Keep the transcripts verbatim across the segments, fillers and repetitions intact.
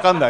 分かんない。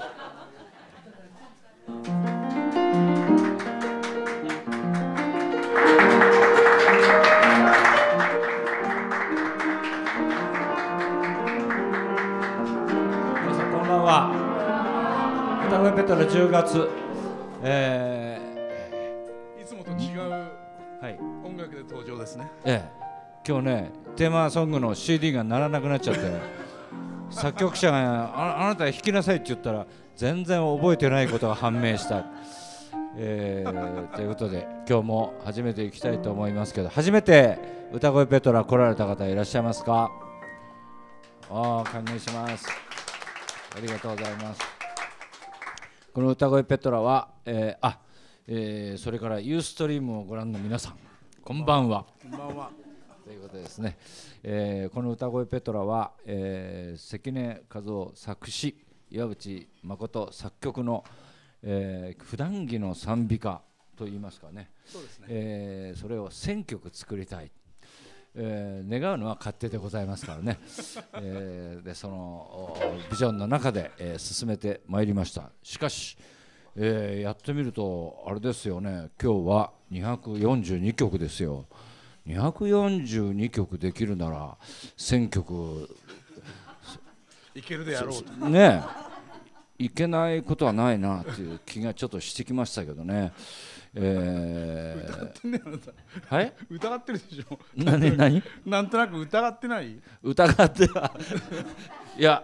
皆さんこんばんは。歌声ペトラじゅうがつ、えー、いつもと違う、はい、音楽で登場ですね。 ええ、今日ねテーマソングの シーディー が鳴らなくなっちゃって作曲者が あ, あなた弾きなさいって言ったら全然覚えてないことが判明した、えー、ということで今日も始めていきたいと思いますけど、初めて歌声ペトラ来られた方いらっしゃいますか？ああ、歓迎します。ありがとうございます。この歌声ペトラは、えー、あ、えー、それからユーストリームをご覧の皆さん、こんばんは。 こんばんは。 ということですね、えー、この歌声ペトラは、えー、関根和夫作詞、岩渕誠作曲の、えー、普段着の賛美歌といいますかね、 そうですね、 えー、それをせんきょく作りたい、えー、願うのは勝手でございますからね、えー、でそのビジョンの中で、えー、進めてまいりました。しかし、えー、やってみるとあれですよね、今日はにひゃくよんじゅうにきょくですよ。にひゃくよんじゅうにきょくできるならせんきょくいけるであろうとねえ、いけないことはないなっていう気がちょっとしてきましたけどね。えー、 疑ってんね、あなた。 はい、 疑ってるでしょ。 何何なんとなく疑ってない？ 疑ってはいや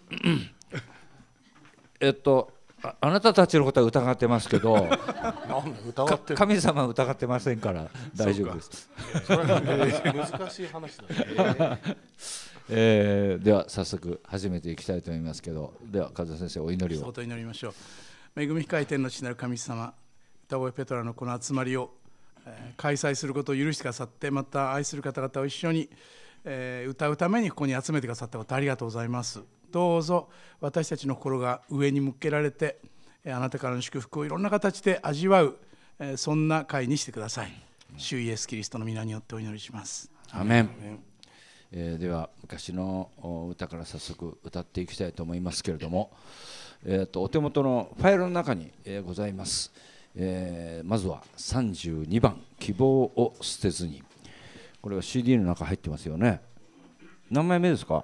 えっと あ, あなたたちのことは疑ってますけど疑ってる神様は疑ってませんから大丈夫です。 それは、ね、難しい話だね。 えー、では早速始めていきたいと思いますけど、では和田先生お祈りを。 相当祈りましょう。恵み深い天の父なる神様、歌声ペトラのこの集まりを、えー、開催することを許してくださって、また愛する方々を一緒に、えー、歌うためにここに集めてくださったことありがとうございます。どうぞ私たちの心が上に向けられて、あなたからの祝福をいろんな形で味わう、えー、そんな会にしてください。主イエスキリストの皆によってお祈りします。 アメン。えー、では昔の歌から早速歌っていきたいと思いますけれども、えー、とお手元のファイルの中に、えー、ございます、えー、まずはさんじゅうにばん希望を捨てずに、これは シーディー の中入ってますよね。何枚目ですか？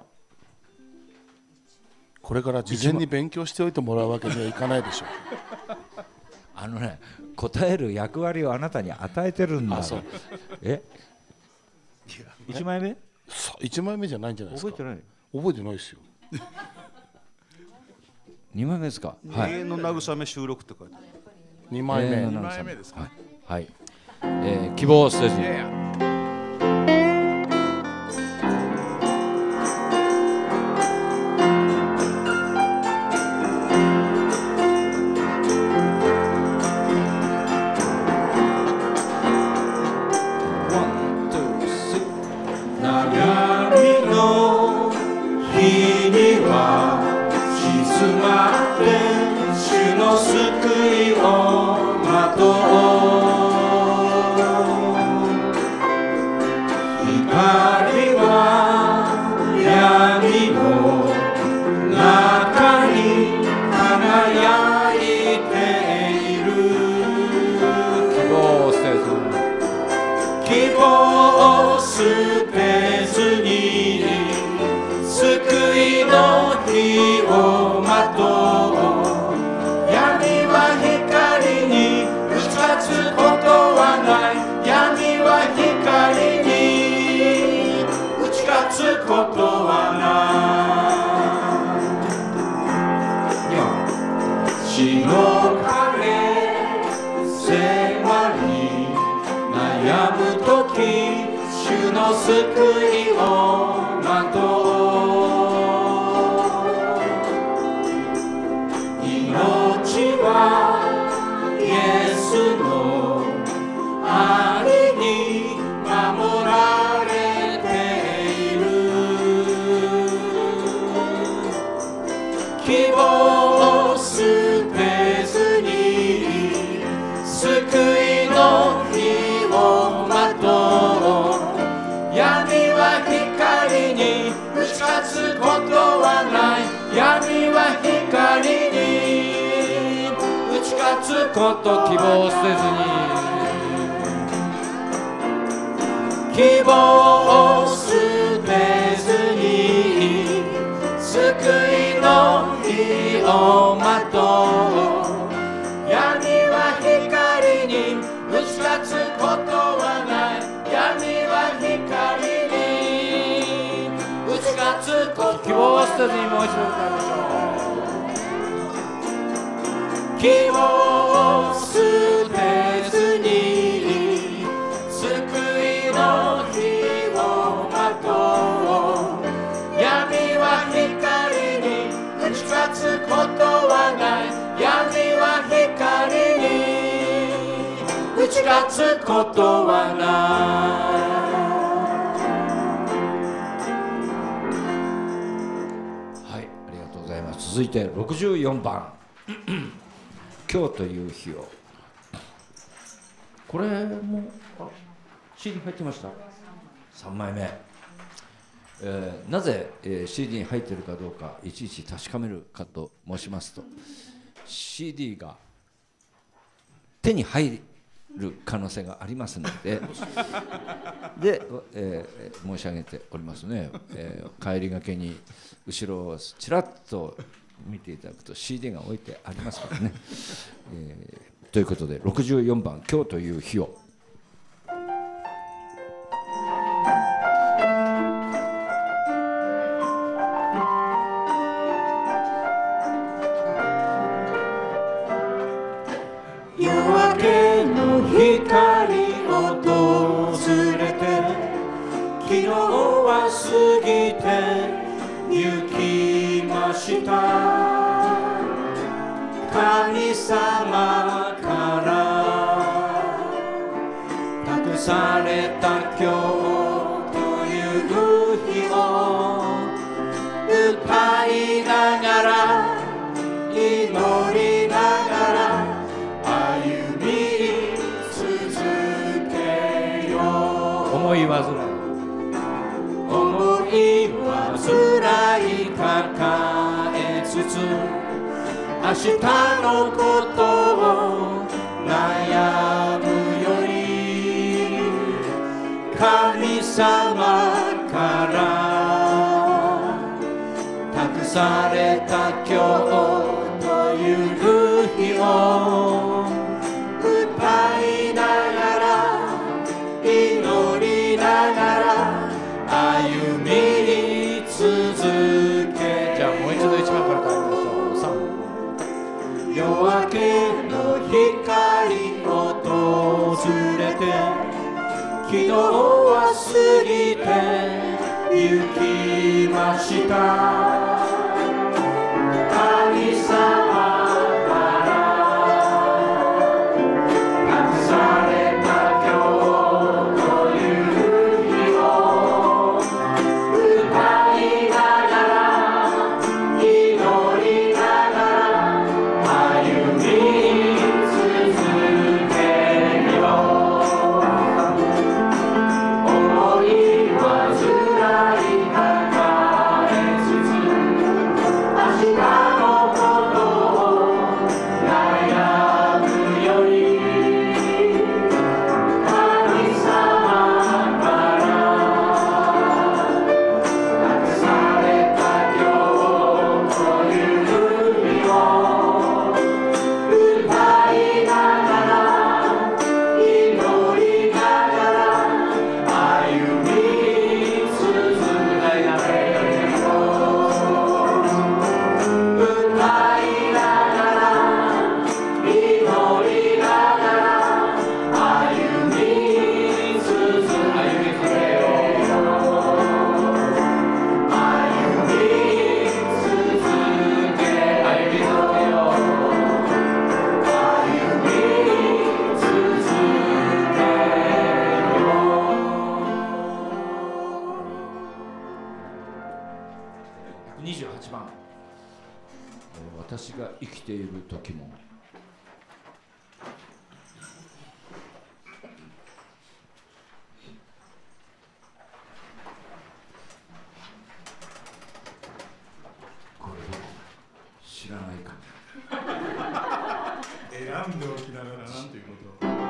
これから事前に勉強しておいてもらうわけにはいかないでしょう。 あのね、答える役割をあなたに与えてるんだ。 そうえいちまいめ？ いちまいめじゃないんじゃないですか。 覚えてない？ 覚えてないですよ。 にまいめですか？ 永遠の慰め収録って書いてある。 にまいめ。 にまいめですか？ はい、はい、えー、希望を捨てずに。 光に打ち勝つつこと希望を捨てずに希望を捨てずに救いの日を待とう闇は光に打ち勝つことはない闇は光に打ち勝つこと希望を捨てずにもう一度歌いましょう希望を捨てずに救いの日を待とう闇は光に打ち勝つことはない闇は光に打ち勝つことはないはい、ありがとうございます。続いてろくじゅうよんばん今日という日をこれもあ シーディー 入ってましたさんまいめ、えー、なぜ、えー、シーディー に入っているかどうかいちいち確かめるかと申しますと シーディー が手に入る可能性がありますのでで、えー、申し上げておりますね、えー、帰りがけに後ろをちらっと見ていただくと シーディー が置いてありますからね、えー、ということでろくじゅうよんばん今日という日を夜明けの光訪れて昨日は過ぎて行きました神様から託された今日という日を歌いながら祈りながら歩み続けよう思い煩い思い煩い抱えつつ明日のことを悩むより神様から託された今日という日を歌いながら祈りながら歩み続けじゃあもう一度一番から歌いましょうさん夜明けの光訪れて昨日は過ぎて行きました神様にじゅうはちばん私が生きている時もこれ知らないか選んでおきながらなんということを。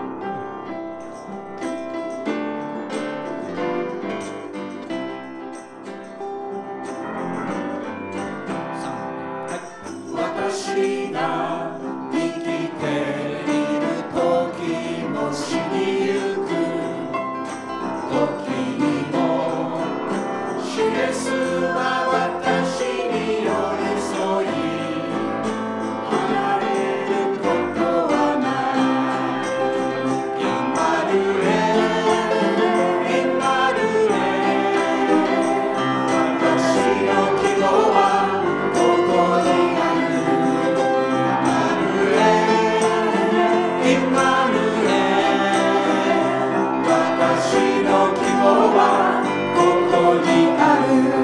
私が生きている時も死にゆく時にも主イエスは私に寄り添い離れることはないインマヌエルインマヌエル私の希望はここにあるインマヌエル私の希望はここにある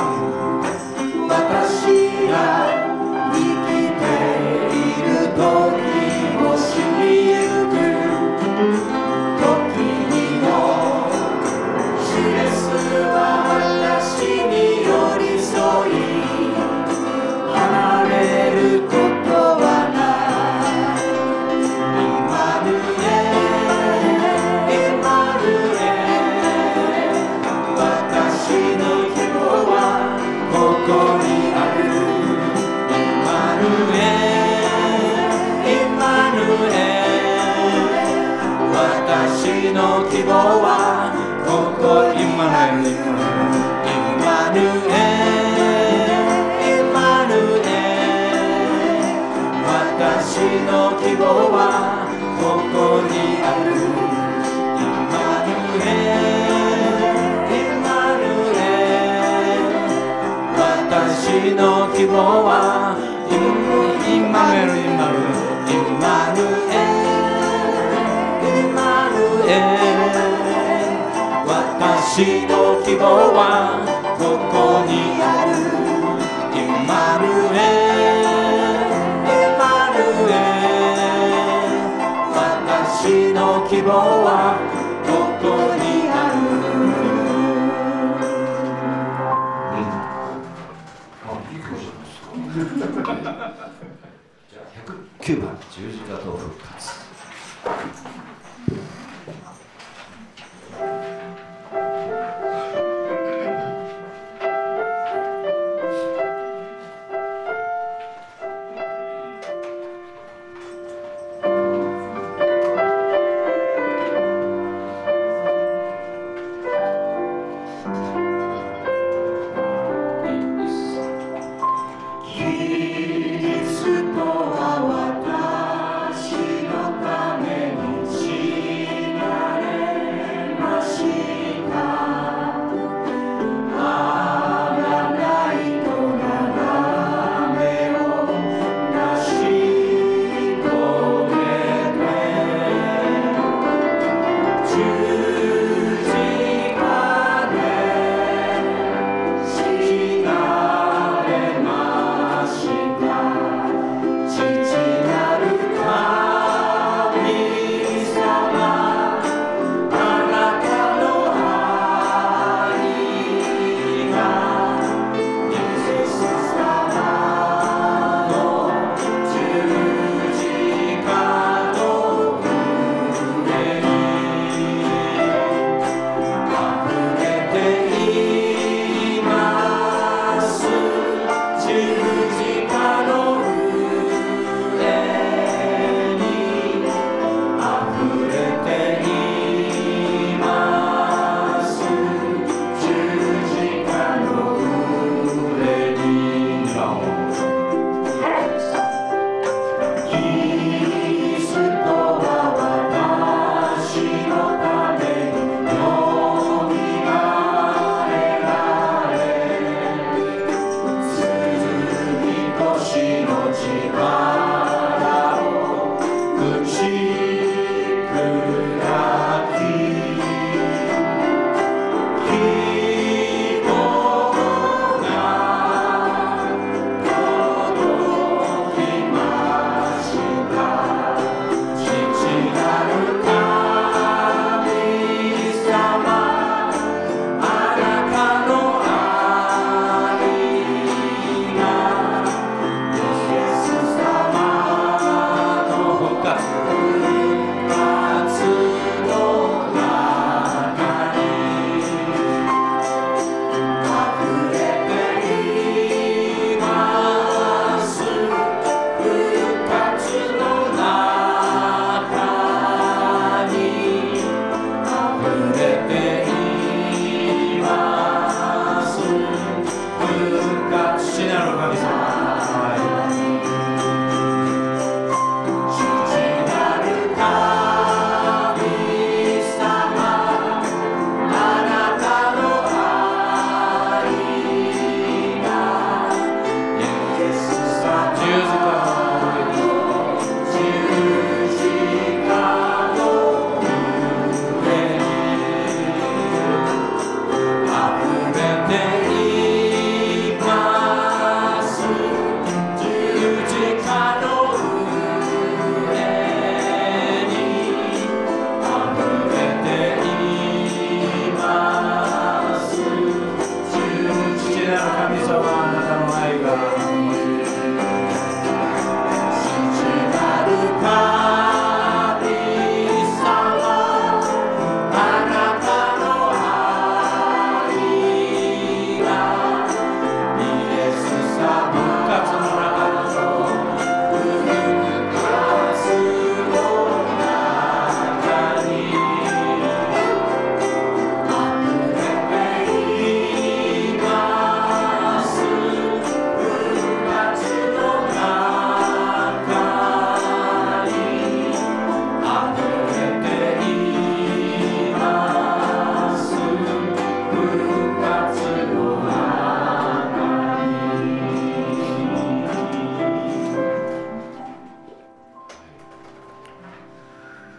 私が生きている時も死にゆく時にも主イエスは私に寄り添い離れることはないインマヌエルインマヌエル私の希望はここにあるインマヌエルインマヌエル私の希望はここにあるインマヌエルインマヌエル私の希望はここにあるインマヌエルインマヌエル私の希望はインマヌエルインマヌエルインマヌエルインマヌエル私の希望はここにあるインマヌエルインマヌエル私の希望はここにあるじゃあひゃくきゅうばん十字架と復活。 キリストは私のために死な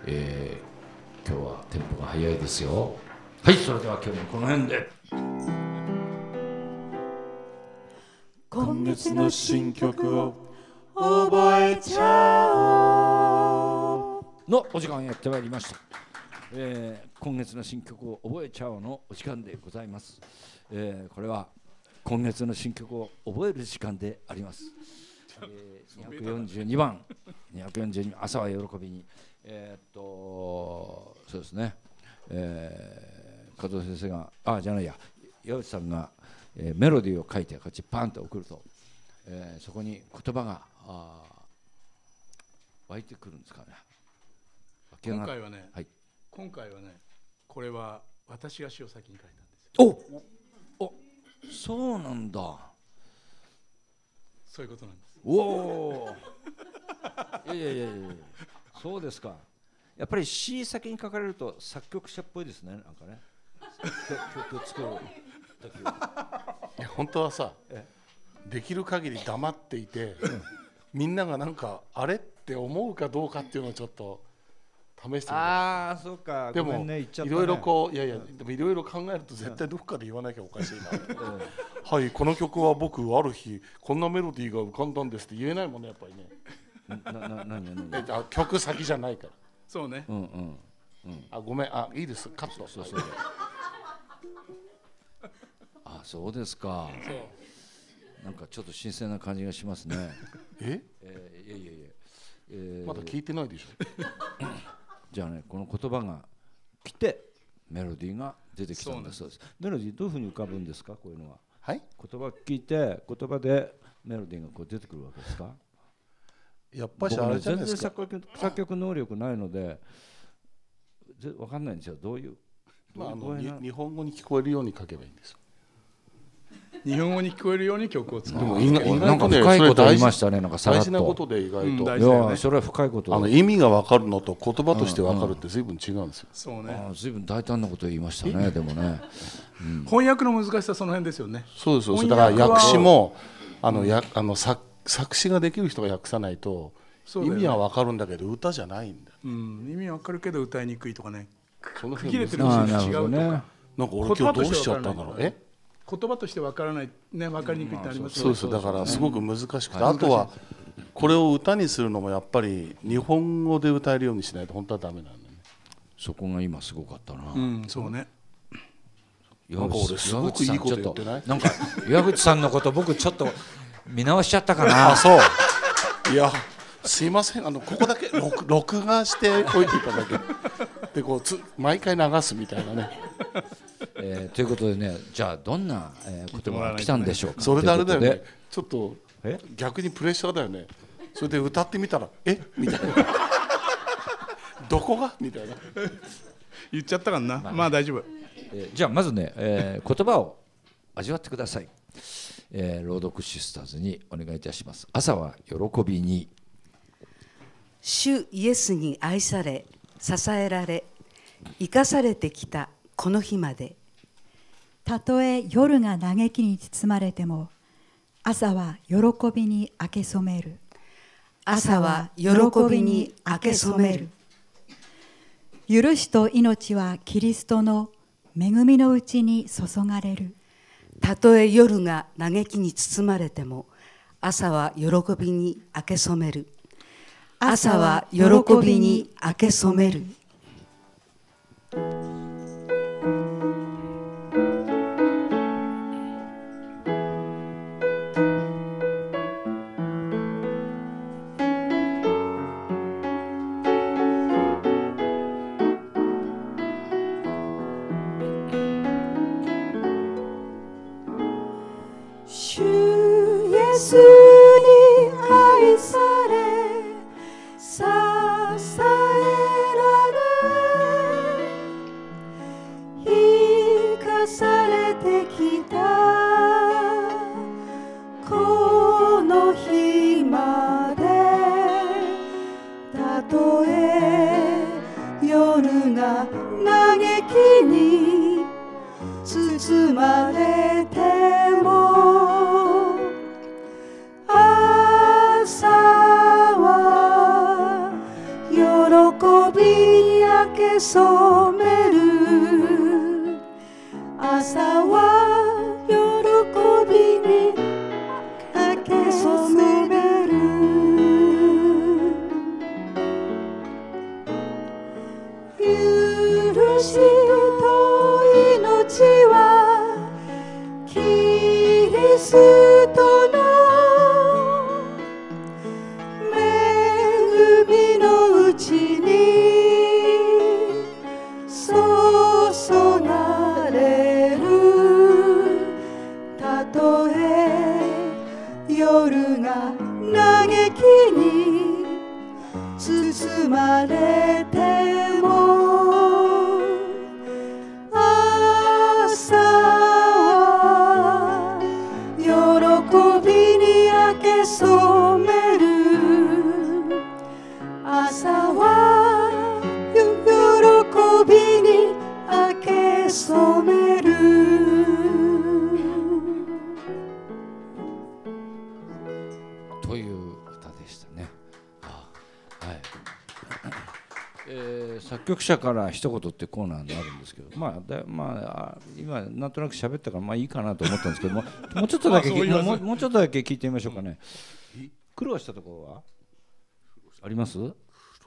えー、今日はテンポが速いですよ。はい、それでは今日もこの辺で。 今月の新曲を覚えちゃおうのお時間やってまいりました、えー、今月の新曲を覚えちゃおうのお時間でございます、えー、これは今月の新曲を覚える時間であります、えー、にひゃくよんじゅうにばんにひゃくよんじゅうにばん朝は喜びにえー、っとそうですね、えー、加藤先生があじゃないや岩内さんが、えー、メロディーを書いてこっちパンと送ると、えー、そこに言葉があ湧いてくるんですかね。 今回はね、 はい、 今回はね、これは私が詩を先に書いたんですよ。 おお、そうなんだ。 そういうことなんです。 おお。いやいやいやいや、そうですか。やっぱり詩先に書かれると作曲者っぽいですね、なんかね。曲作る時は。 いや本当はさ、できる限り黙っていて、みんながなんかあれって思うかどうかっていうのをちょっと試してみた。 ああ、そうか。 でも、 ね、 いろいろこういやいや、でもいろいろ考えると絶対どっかで言わなきゃおかしいな、うん、はい、この曲は僕ある日こんなメロディーが浮かんだんですって言えないもんね、やっぱりね。 ななな何何あ曲先じゃないから。 そうね、 うんうんうん、 あごめん、あいいです、カット。 そうそうあ、そうですか。 そうなんかちょっと新鮮な感じがしますね。 ええー、いやいやいや、えー、 まだ聞いてないでしょ。 じゃあね、この言葉が来てメロディーが出てきたんだそうです。メロディーどういうふうに浮かぶんですか、こういうのは。 はい、 言葉聞いて言葉でメロディーがこう出てくるわけですか。 やっぱりあれじゃないですか。 僕ね、全然作曲、作曲能力ないので分かんないんですよ。どういう、 まあ、あの日本語に聞こえるように書けばいいんですよ。 日本語に聞こえるように曲を作る。 でも意外なんか深いこと言いましたね。なんかさらっと大事なことで意外と、うん、 大事だよね、 いやそれは深いこと。 あの意味が分かるのと言葉として分かるって随分違うんですよ。 そうね。 あ、随分大胆なこと言いましたね。でもね、 うん、翻訳の難しさはその辺ですよね。 そうです。そうだから訳詞もあのやあの 作, 作詞ができる人が訳さないと、ね、意味は分かるんだけど歌じゃないんだ。 うん、意味は分かるけど歌いにくいとかね。 その区切れてる節が違うとか。 ね、 なんか俺今日どうしちゃったんだろう。え？ 言葉として分からないね、分かりにくいってありますよね。 そうです。だからすごく難しくて、あとはこれを歌にするのもやっぱり日本語で歌えるようにしないと本当はダメなんだよね。 そこが今すごかったな。 うん、そうね。 なんか俺すごくいいこと言ってない？ なんか岩口さんのこと僕ちょっと見直しちゃったかな。 あ、そう。いや、すいません。あのここだけ録録画しておいていただけ。でこうつ毎回流すみたいなね。 えー、ということでね、じゃあどんな、えー、言葉が来たんでしょうか。 それであれだよね。ちょっと逆にプレッシャーだよね。それで歌ってみたらえみたいな。どこがみたいな。 言っちゃったからな。まあ、まあ大丈夫。 えー、じゃあまずね、えー、言葉を味わってください。えー、朗読シスターズにお願いいたします。朝は喜びに。 主イエスに愛され支えられ生かされてきたこの日まで、 たとえ夜が嘆きに包まれても朝は喜びに明け染める。 朝は喜びに明け染める。 許しと命はキリストの恵みのうちに注がれる。 たとえ夜が嘆きに包まれても朝は喜びに明け染める。朝は喜びに明け染める。 主イエスに愛され支えられ生かされてきたこの日まで、たとえ夜が嘆きに包まれても朝は喜びに明け染める朝は喜びに明け染める許しと命はキリストの恵みのうちに注がれるたとえ夜が嘆きに包まれても朝は喜びに明け染める朝は喜びに明け染めるという歌でしたね。はい、えー、作曲者から一言ってコーナーになるんですけど、まあだまあ今なんとなく喋ったからまあいいかなと思ったんですけども、もうちょっとだけもうもうちょっとだけ聞いてみましょうかね。苦労したところはあります？どう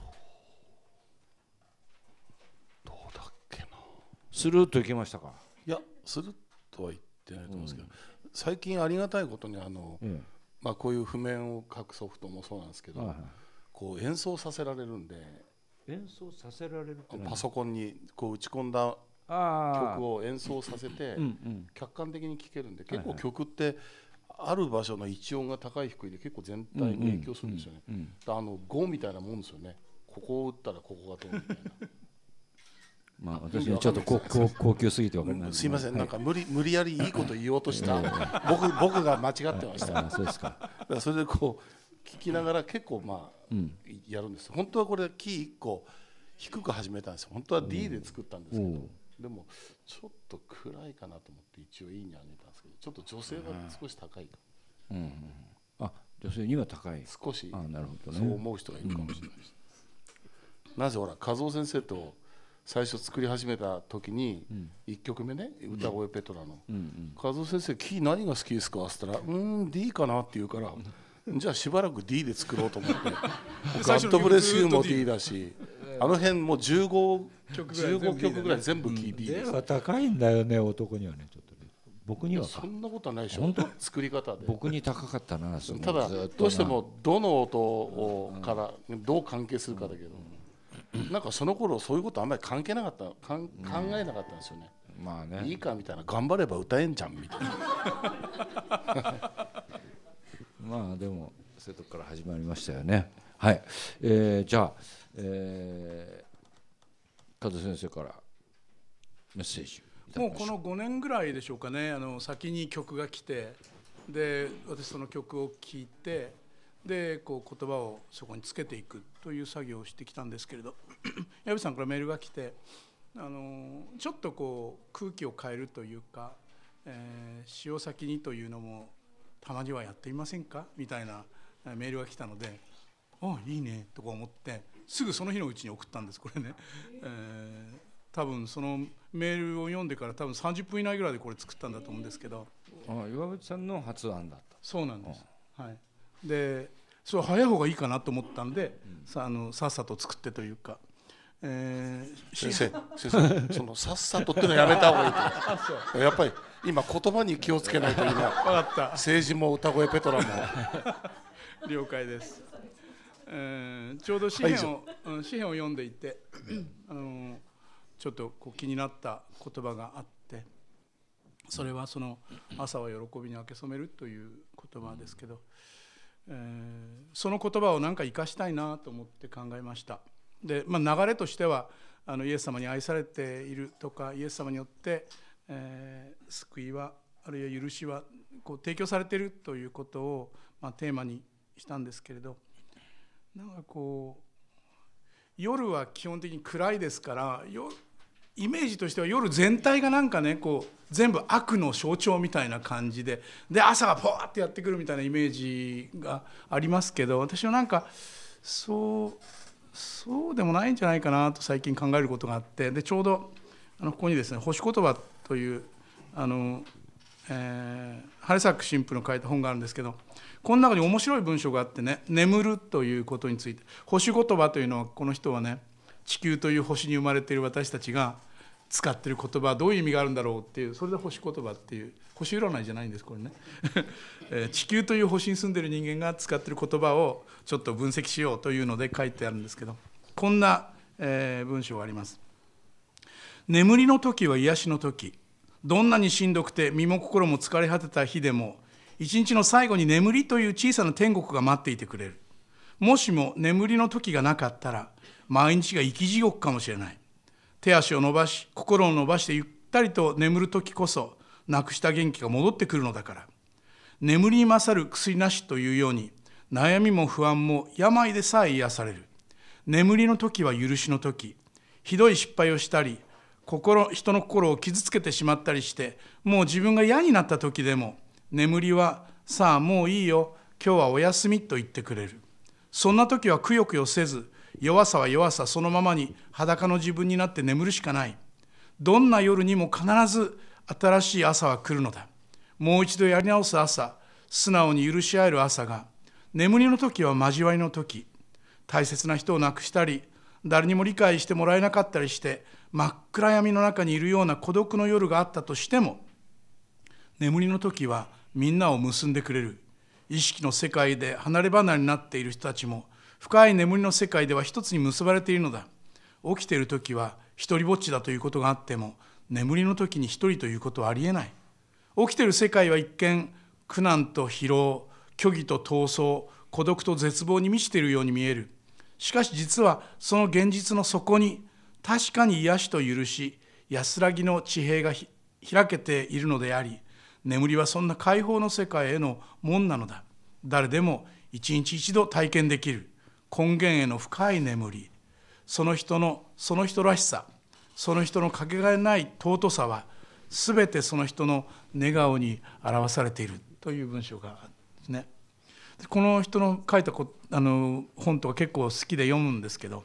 だっけな。 スルーッといけましたか？ いや、スルッとは言ってないと思うんですけど、うん、最近ありがたいことにあの、うん、まあこういう譜面を書くソフトもそうなんですけど、はいはい、こう演奏させられるんで。 演奏させられるってパソコンにこう打ち込んだ曲を演奏させて客観的に聴けるんで、結構曲ってある場所の一音が高い低いで結構全体に影響するんですよね。あのゴみたいなもんですよね。ここを打ったらここがどうみたいな。 まあ私はちょっと高高級すぎて分かんない。 すいません、なんか無理無理やりいいこと言おうとした僕僕が間違ってました。 そうですか。 だからそれでこう聞きながら結構まあ、うん、やるんです。本当はこれキーいっこ低く始めたんですよ。本当は ディー で作ったんですけど、でもちょっと暗いかなと思って一応 イー に上げたんですけど、ちょっと女性は少し高いか、 うんうん、あ、女性には高い少し。 あ、なるほどね、 そう思う人がいるかもしれないです、うん、なぜほら和夫先生と最初作り始めた時にいっきょくめね、歌声ペトラの、うんうん、和夫先生キー何が好きですかって言ったら、うーん ディー かなって言うからじゃあしばらく ディー で作ろうと思ってガッドブレスユーも ディー だし、あの辺もうじゅうごきょくぐらい全部キー ディー です。 は高いんだよね、男にはね。ちょっとね、僕にはそんなことはないでしょ、本当作り方で。 僕に高かったな。 ただどうしてもどの音をからどう関係するかだけど、なんかその頃そういうことあんまり関係なかった、かん考えなかったんですよね。 まあね、 いいかみたいな、頑張れば歌えんじゃんみたいなまあでもそういうとこから始まりましたよね。はい、えー、じゃあ、えー、和先生からメッセージもうこのごねんぐらいでしょうかね。あの先に曲が来て、で私その曲を聴いて、でこう言葉をそこにつけていくという作業をしてきたんですけれど矢部さんからメールが来て、あのちょっとこう空気を変えるというか、えー、詩を先にというのもたまにはやってみませんかみたいなメールが来たので、あ、いいねとか思ってすぐその日のうちに送ったんです。これね、えー、多分そのメールを読んでから多分さんじゅっぷん以内ぐらいでこれ作ったんだと思うんですけど、 あ、岩渕さんの発案だった。 そうなんです、はい、でそれ早い方がいいかなと思ったんで、うん、さ, あのさっさと作ってというか、えー、 先生先生そのさっさとっていうのやめた方がいいとやっぱり今言葉に気をつけないと今分かった政治も歌声ペトラも了解です、えー、ちょうど詩篇を、はい、詩篇を読んでいてあのちょっとこう気になった言葉があって、それはその朝は喜びに明け染めるという言葉ですけど、えー、その言葉を何か生かしたいなと思って考えました。で、まあ、流れとしてはあのイエス様に愛されているとか、イエス様によって、えー、救いはあるいは許しはこう提供されているということを、まあ、テーマにしたんですけれど、なんかこう夜は基本的に暗いですから、イメージとしては夜全体がなんかねこう全部悪の象徴みたいな感じで、で朝がポワッてやってくるみたいなイメージがありますけど、私はなんかそうそそうでもないんじゃないかなと最近考えることがあって、でちょうどあのここにですね「星言葉」というあの、えー、ハレサック神父の書いた本があるんですけど、この中に面白い文章があってね、眠るということについて、星言葉というのは、この人はね、地球という星に生まれている私たちが使っている言葉はどういう意味があるんだろうっていう、それで星言葉っていう、星占いじゃないんですこれね地球という星に住んでいる人間が使っている言葉をちょっと分析しようというので書いてあるんですけど、こんな、えー、文章があります。眠りの時は癒しの時、どんなにしんどくて身も心も疲れ果てた日でも、一日の最後に眠りという小さな天国が待っていてくれる。もしも眠りの時がなかったら、毎日が生き地獄かもしれない。手足を伸ばし、心を伸ばしてゆったりと眠る時こそ、なくした元気が戻ってくるのだから。眠りに勝る薬なしというように、悩みも不安も病でさえ癒される。眠りの時は許しの時、ひどい失敗をしたり、心人の心を傷つけてしまったりして、もう自分が嫌になった時でも、眠りはさあもういいよ、今日はお休みと言ってくれる。そんな時はくよくよせず、弱さは弱さそのままに裸の自分になって眠るしかない。どんな夜にも必ず新しい朝は来るのだ。もう一度やり直す朝、素直に許し合える朝が、眠りの時は交わりの時、大切な人を亡くしたり、誰にも理解してもらえなかったりして、真っ暗闇の中にいるような孤独の夜があったとしても、眠りの時はみんなを結んでくれる。意識の世界で離れ離れになっている人たちも、深い眠りの世界では一つに結ばれているのだ。起きている時は一人ぼっちだということがあっても、眠りの時に一人ということはありえない。起きている世界は一見、苦難と疲労、虚偽と闘争、孤独と絶望に満ちているように見える。しかし実はその現実の底に、確かに癒しと許し、安らぎの地平が開けているのであり、眠りはそんな解放の世界への門なのだ。誰でも一日一度体験できる根源への深い眠り、その人のその人らしさ、その人のかけがえない尊さは、すべてその人の寝顔に表されているという文章があるんですね。この人の書いたこあの本とか結構好きで読むんですけど、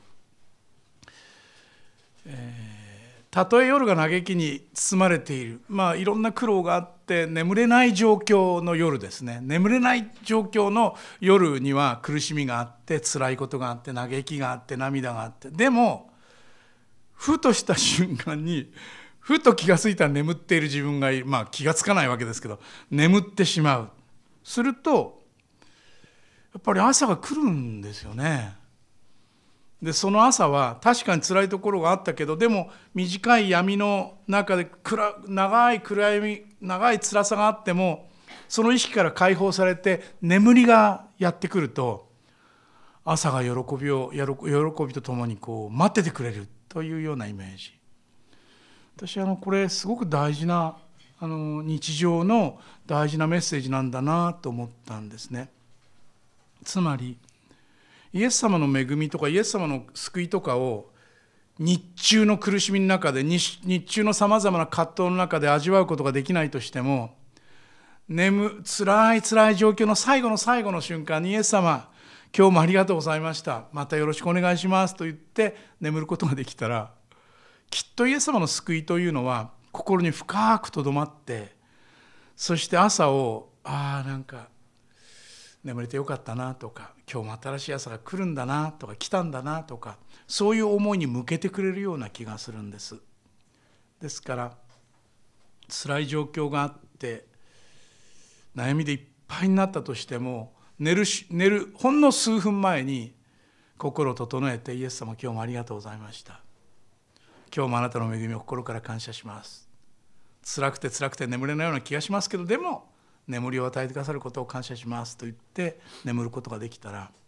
えーたとえ夜が嘆きに包まれている、まあいろんな苦労があって眠れない状況の夜ですね。眠れない状況の夜には苦しみがあって、辛いことがあって、嘆きがあって、涙があって、でもふとした瞬間にふと気がついたら眠っている自分がいる。まあ気がつかないわけですけど、眠ってしまう。するとやっぱり朝が来るんですよね。でその朝は確かに辛いところがあったけど、でも短い闇の中で暗長い暗闇、長い辛さがあっても、その意識から解放されて眠りがやってくると、朝が喜びを喜びとともにこう待っててくれるというようなイメージ。私はあのこれすごく大事なあの日常の大事なメッセージなんだなと思ったんですね。つまりイエス様の恵みとかイエス様の救いとかを日中の苦しみの中で、日中のさまざまな葛藤の中で味わうことができないとしても、眠辛い辛い状況の最後の最後の瞬間にイエス様、今日もありがとうございました、またよろしくお願いしますと言って眠ることができたら、きっとイエス様の救いというのは心に深くとどまって、そして朝をああなんか眠れてよかったなとか、今日も新しい朝が来るんだなとか、来たんだなとか、そういう思いに向けてくれるような気がするんです。ですから辛い状況があって悩みでいっぱいになったとしても、寝るし寝るほんの数分前に心を整えて、イエス様今日もありがとうございました、今日もあなたの恵みを心から感謝します、辛くて辛くて眠れないような気がしますけど、でも眠りを与えてくださることを感謝しますと言って眠ることができたら、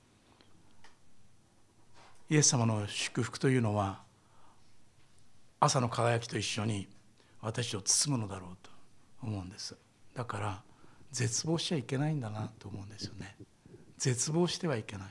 イエス様の祝福というのは朝の輝きと一緒に私を包むのだろうと思うんです。だから絶望しちゃいけないんだなと思うんですよね。絶望してはいけない。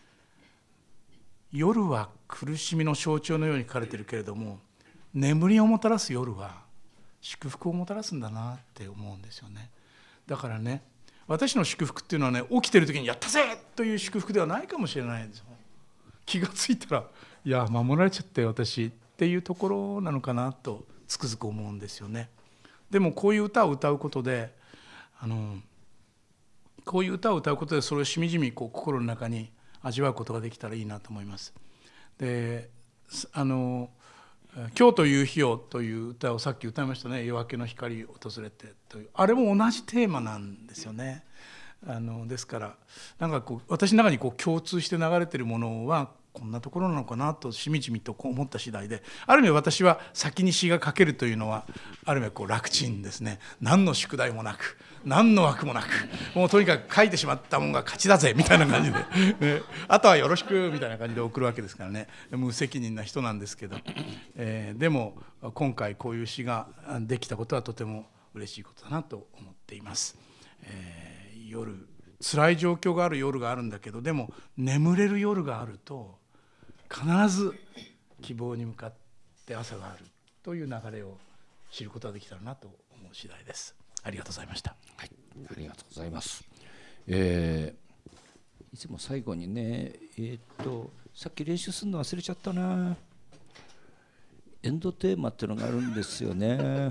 夜は苦しみの象徴のように書かれているけれども、眠りをもたらす夜は祝福をもたらすんだなって思うんですよね。だからね、私の祝福っていうのはね、起きてる時にやったぜという祝福ではないかもしれないんですよ。 気がついたらいや守られちゃったよ私っていうところなのかなとつくづく思うんですよね。でもこういう歌を歌うことであのこういう歌を歌うことでそれをしみじみこう心の中に味わうことができたらいいなと思います。であの今日という日をという歌をさっき歌いましたね。夜明けの光訪れてというあれも同じテーマなんですよね。あのですからなんかこう私の中にこう共通して流れているものはこんなところなのかなとしみじみと思った次第で、ある意味私は先に詩が書けるというのはある意味こう楽ちんですね。何の宿題もなく何の枠もなくもうとにかく書いてしまったもんが勝ちだぜみたいな感じで、ね、あとはよろしくみたいな感じで送るわけですからね。無責任な人なんですけど、えー、でも今回こういう詩ができたことはとても嬉しいことだなと思っています。えー、夜辛い状況がある夜があるんだけど、でも眠れる夜があると必ず希望に向かって朝があるという流れを知ることができたらなと思う次第です。ありがとうございました。 はい、ありがとうございます。えー、いつも最後にね、えー、っとさっき練習するの忘れちゃったな。エンドテーマっていうのがあるんですよね。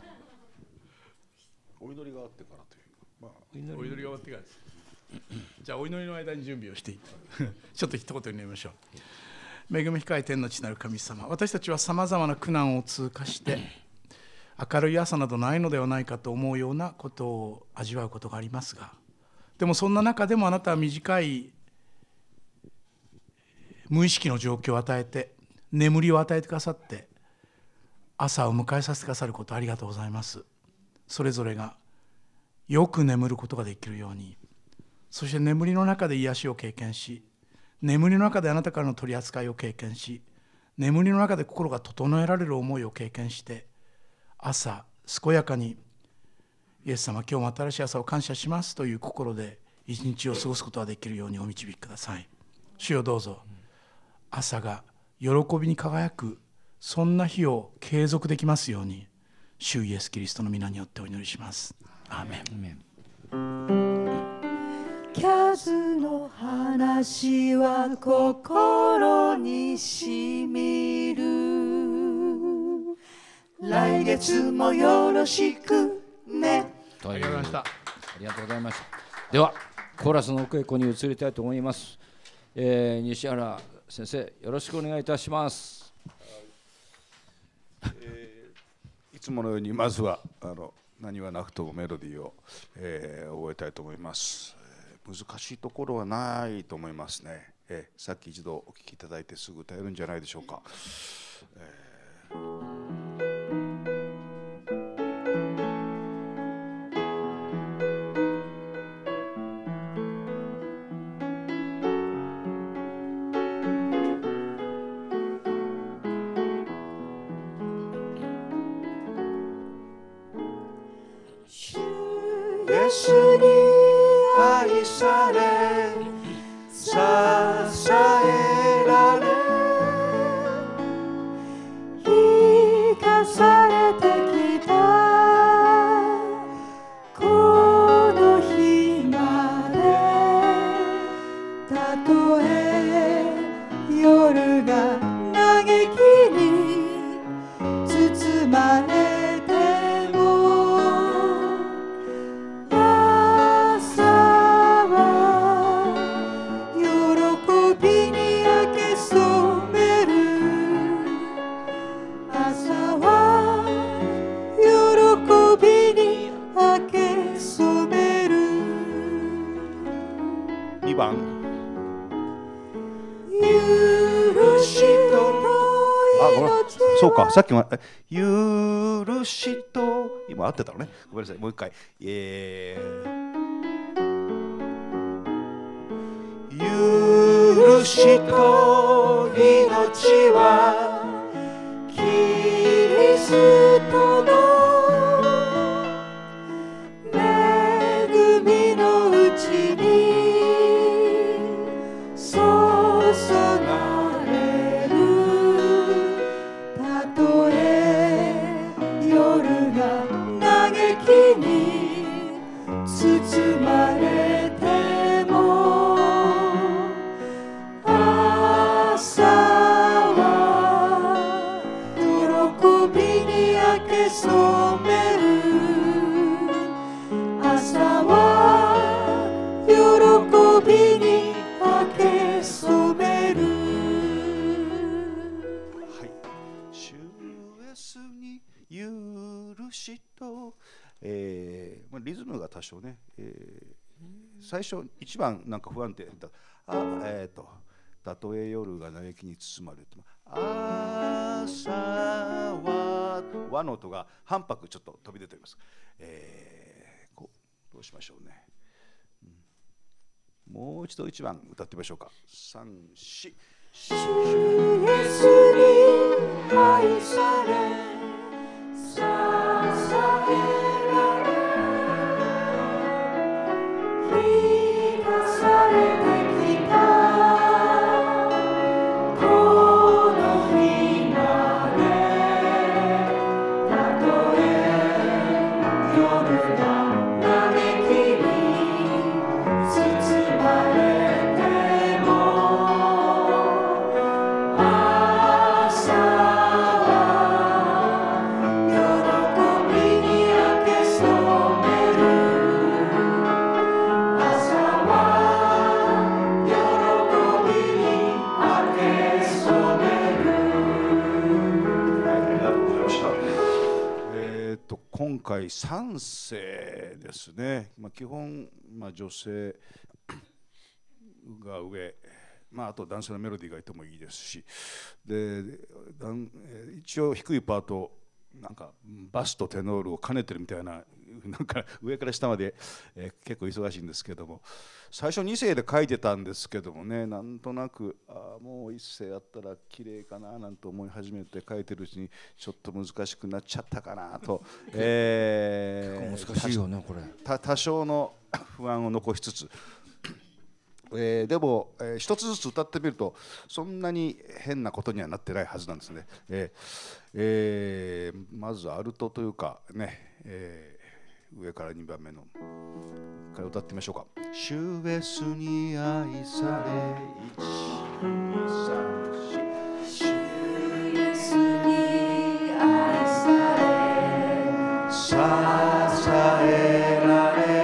お祈りがあってからという、まあ、 お祈りが終わってからです。じゃあお祈りの間に準備をしていってちょっと一言になりましょう。恵み深い天の父なる神様、私たちはさまざまな苦難を通過して明るい朝などないのではないかと思うようなことを味わうことがありますが、でもそんな中でもあなたは短い無意識の状況を与えて眠りを与えてくださって朝を迎えさせてくださることありがとうございます。それぞれがよく眠ることができるように、そして眠りの中で癒しを経験し、眠りの中であなたからの取り扱いを経験し、眠りの中で心が整えられる思いを経験して、朝健やかにイエス様今日も新しい朝を感謝しますという心で一日を過ごすことができるようにお導きください。主よどうぞ朝が喜びに輝くそんな日を継続できますように、主イエスキリストの皆によってお祈りします。アーメン。 アーメン。 キャズの話は心にしみる。来月もよろしくね。 ありがとうございました。 ありがとうございました。ではコーラスのお稽古に移りたいと思います。えー、西原先生よろしくお願いいたします。 えー、いつものようにまずはあの何はなくともメロディーを、えー、覚えたいと思います。難しいところはないと思いますね。えー、さっき一度お聴きいただいてすぐ歌えるんじゃないでしょうか。えーイエスに愛され支えられ生かされてきたこの日まで、たとえ夜が嘆きに包まれてもにばん許しとあ、ごめん、そうか、さっきも許しと今合ってたのね。ごめんなさい、もう一回。えー、許しと命はキリストの恵みのうちに注がれる。たとえ夜が嘆きに包まれてもあしと、えーまあ、リズムが多少ね、えー、最初一番なんか不安定だあえっ、ー、とたとえ夜が嘆きに包まれても朝は和の音が半拍ちょっと飛び出ております、えー、こうどうしましょうね、うん、もう一度一番歌ってみましょうか。さん、し主イエスに愛され支えられ生かされてきたこの日までたとえ夜が嘆きに包まれても朝は喜びに明け染める朝は喜びに明け染める。 ありがとうございました。えー、と今回さん世ですね、まあ、基本、まあ、女性が上、まあ、あと男性のメロディーがいてもいいですしでだん一応低いパートなんかバスとテノールを兼ねてるみたいななんか上から下まで、えー、結構忙しいんですけども最初に世で書いてたんですけどもねなんとなくあもういっ世あったら綺麗かななんて思い始めて書いてるうちにちょっと難しくなっちゃったかなと、えー、難しいよねこれた多少の不安を残しつつえー、でも、えー、一つずつ歌ってみるとそんなに変なことにはなってないはずなんですね、えーえー、まずアルトというかね、えー、上からにばんめのから歌ってみましょうか。主イエスに愛されいち、に、さん、し主イエスに愛され支えられ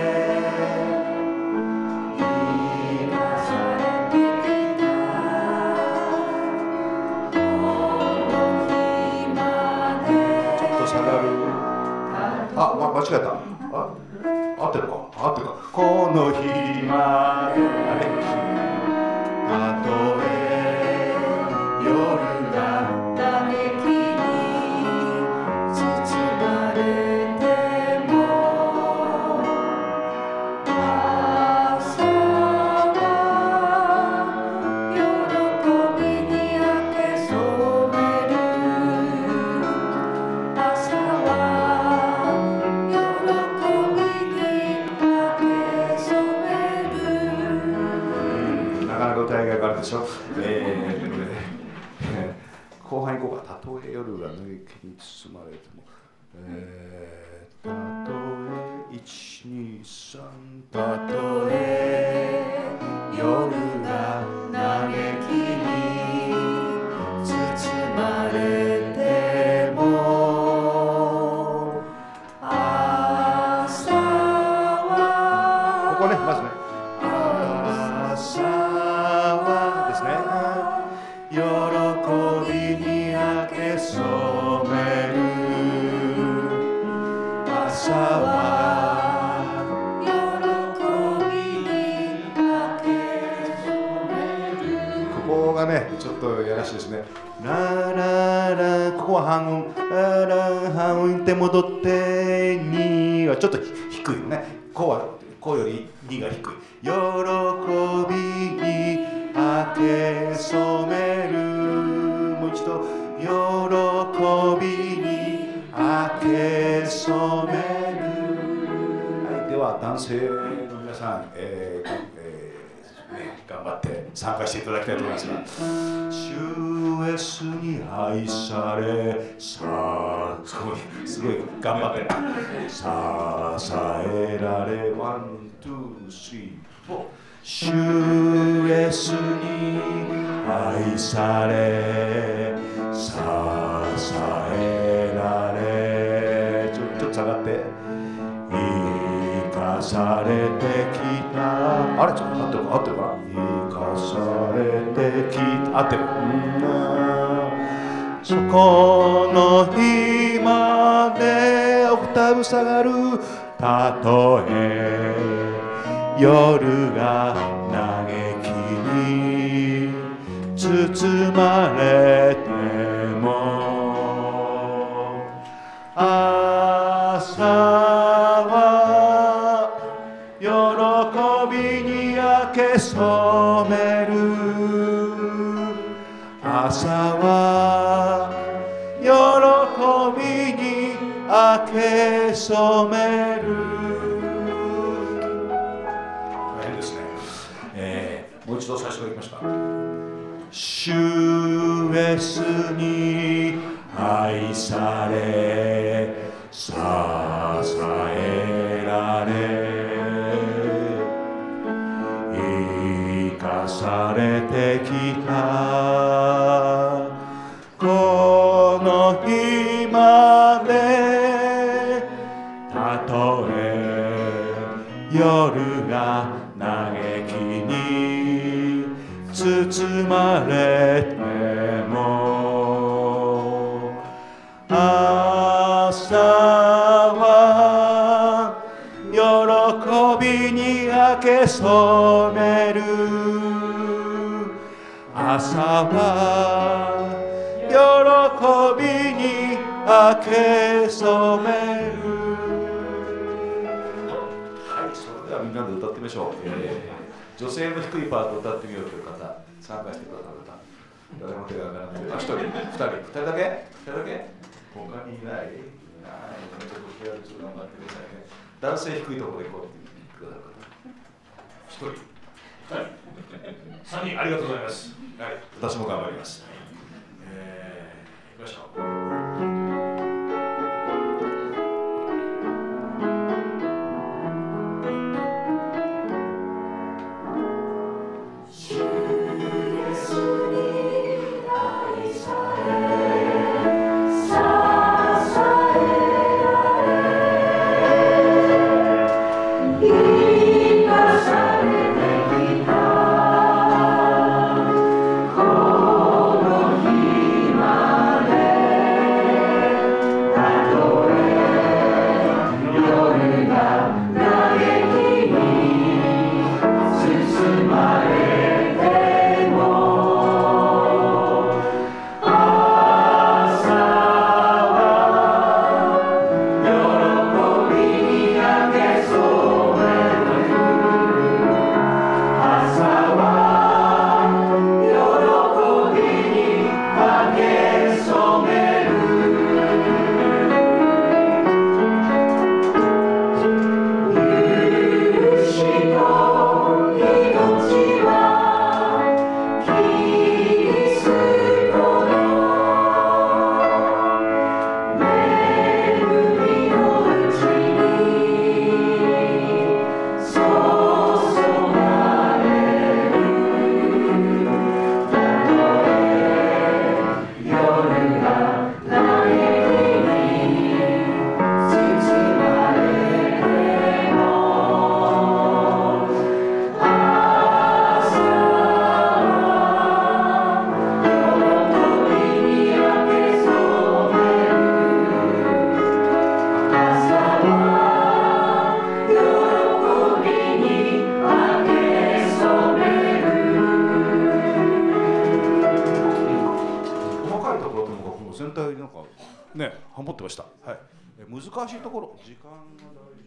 あ、ま、間違えた。あ、合ってるか。合ってるか。この日まで。あれ。たとえ夜が嘆きに包まれても朝は喜びに明け染める朝は歌いがいがあるでしょ、えー、後半行こうか。たとえ夜が嘆きに包まれても、えー、たとえいち、に、さんたとえ夜が嘆きに包まれても朝はここねまずね朝喜びに明け染める朝は喜びに明け染めるここがねちょっとやらしいですね。ラララここは半音ララ半音で戻ってにはちょっと低いね。こうはこうよりにが低い。喜びに明け染めるもう一度喜びに明け染める、はい、では男性の皆さん、えーえーね、頑張って参加していただきたいと思いますが主イエスに愛されさすごいすごい頑張って支えられワン、ツー、スリー、フォー主イエスに愛され支えられちょっと下がって生かされてきたあれちょっと合ってるか合ってるか生かされてきた合ってるそこの日まで下がるたとえ夜が嘆きに包まれても朝は喜びに明け染める朝は喜びに明け染める大変ですね、えー、もう一度最初からいきました主イエスに愛され支えられ生かされてきたこの日までたとえ夜が嘆きに包まれても朝は喜びに明け染める朝は喜びに明け染めるはい、それではみんなで歌ってみましょう、えー、女性の低いパートを歌ってみようという方参加してくださる方誰も手が上がらなくてあ、一人、二人、二人だけ二人だけ他にいないいない頑張ってくださいね男性低いところで行こうって言ってくださる方一人はい三人ありがとうございます、はい、私も頑張ります、えー、行きましょう難しいところ、時間が大丈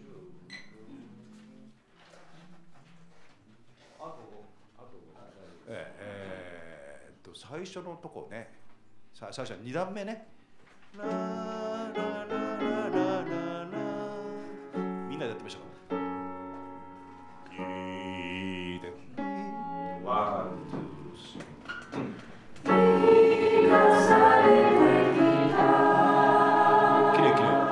夫。あと、あと、ええー、っと、最初のとこね、さ最初はに段目ね。ラーララララララみんなでやってみましょう。いいで。ワン、ツー、スリー。生かされてきた。きれいきれい。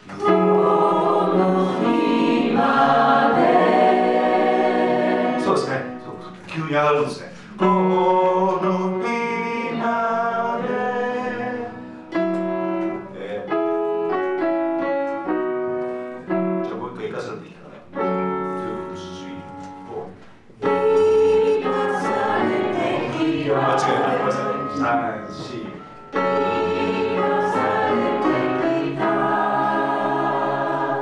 急に上がるんですね。この日まで、えー、じゃあもう一回行かせていいかな。two, three, four。生かされてきた。間違えない。ごめんなさい。三、四。生かされてきた。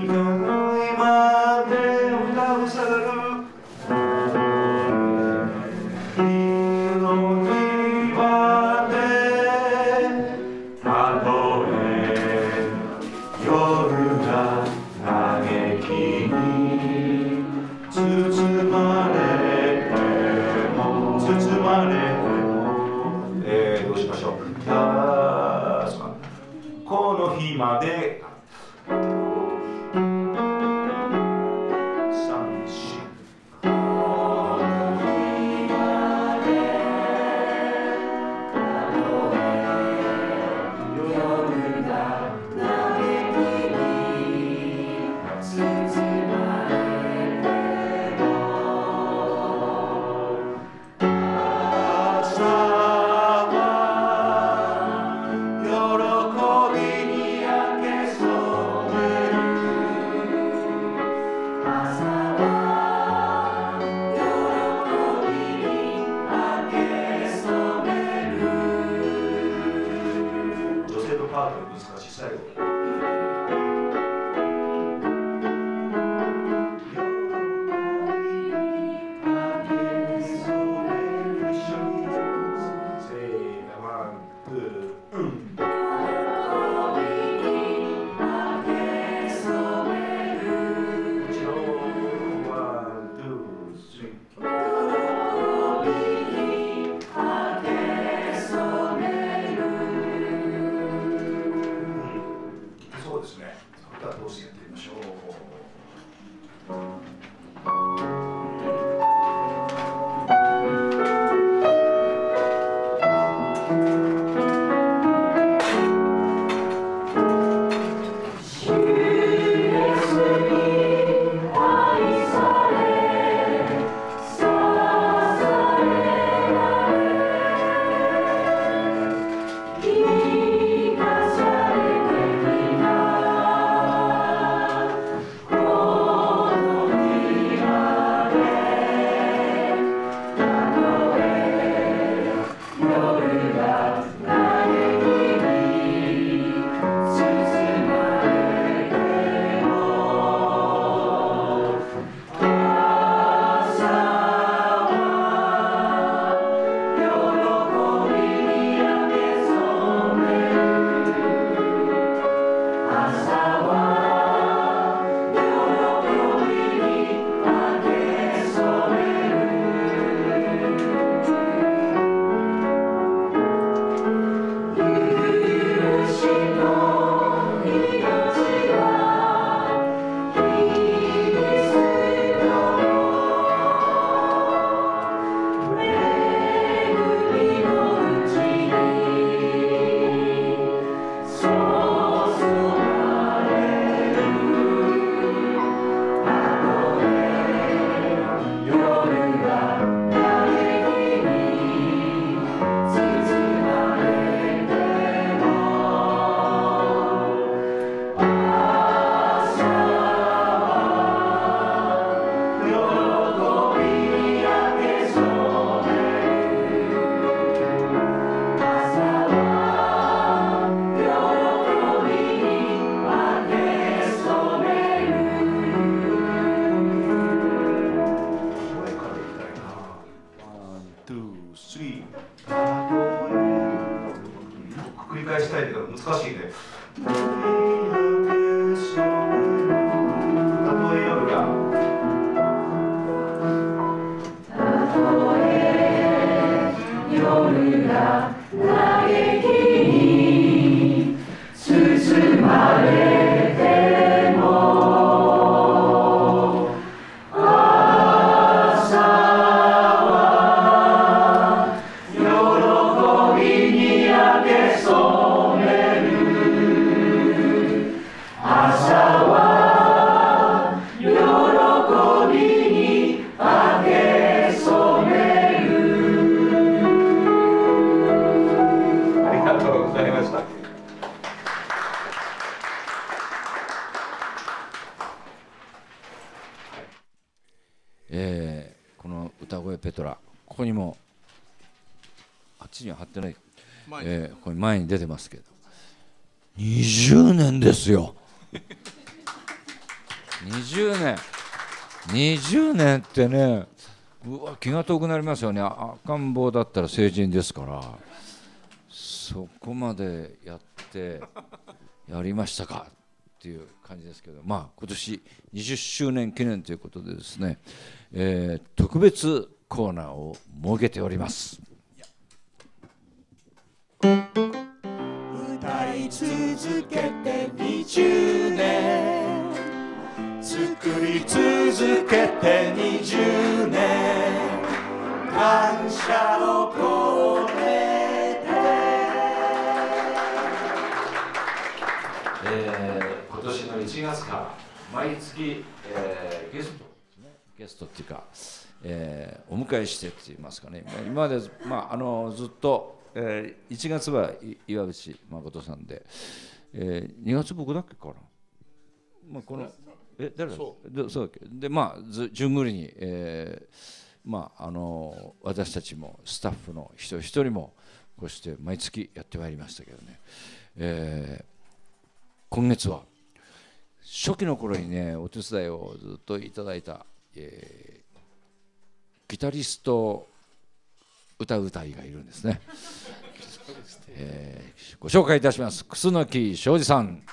えー、この歌声ペトラ、ここにもあっちには貼ってない、えー、ここに前に出てますけどにじゅうねんですよにじゅうねんにじゅうねんってね、うわ気が遠くなりますよね。赤ん坊だったら成人ですから、そこまでやってやりましたかっていう感じですけど、まあ今年にじゅっしゅうねん記念ということでですね、えー、特別コーナーを設けております。 歌い続けてにじゅうねん、作り続けてにじゅうねん、感謝を込めて、 えー、今年のいちがつから毎月、えー、ゲストですね、ゲストっていうか、えー、お迎えしてって言いますかね、今まで、まあ、あのずっと、えー、いちがつは岩渕誠さんで、えー、にがつ僕だっけかな、まあ、このえ誰だっけ、でそうだっけで、まあず順繰りに、えーまあ、あの私たちもスタッフの一人一人もこうして毎月やってまいりましたけどね、えー、今月は初期の頃にねお手伝いをずっといただいた、えー、ギタリスト歌う歌いがいるんですね、えー、ご紹介いたします。楠木庄司さん。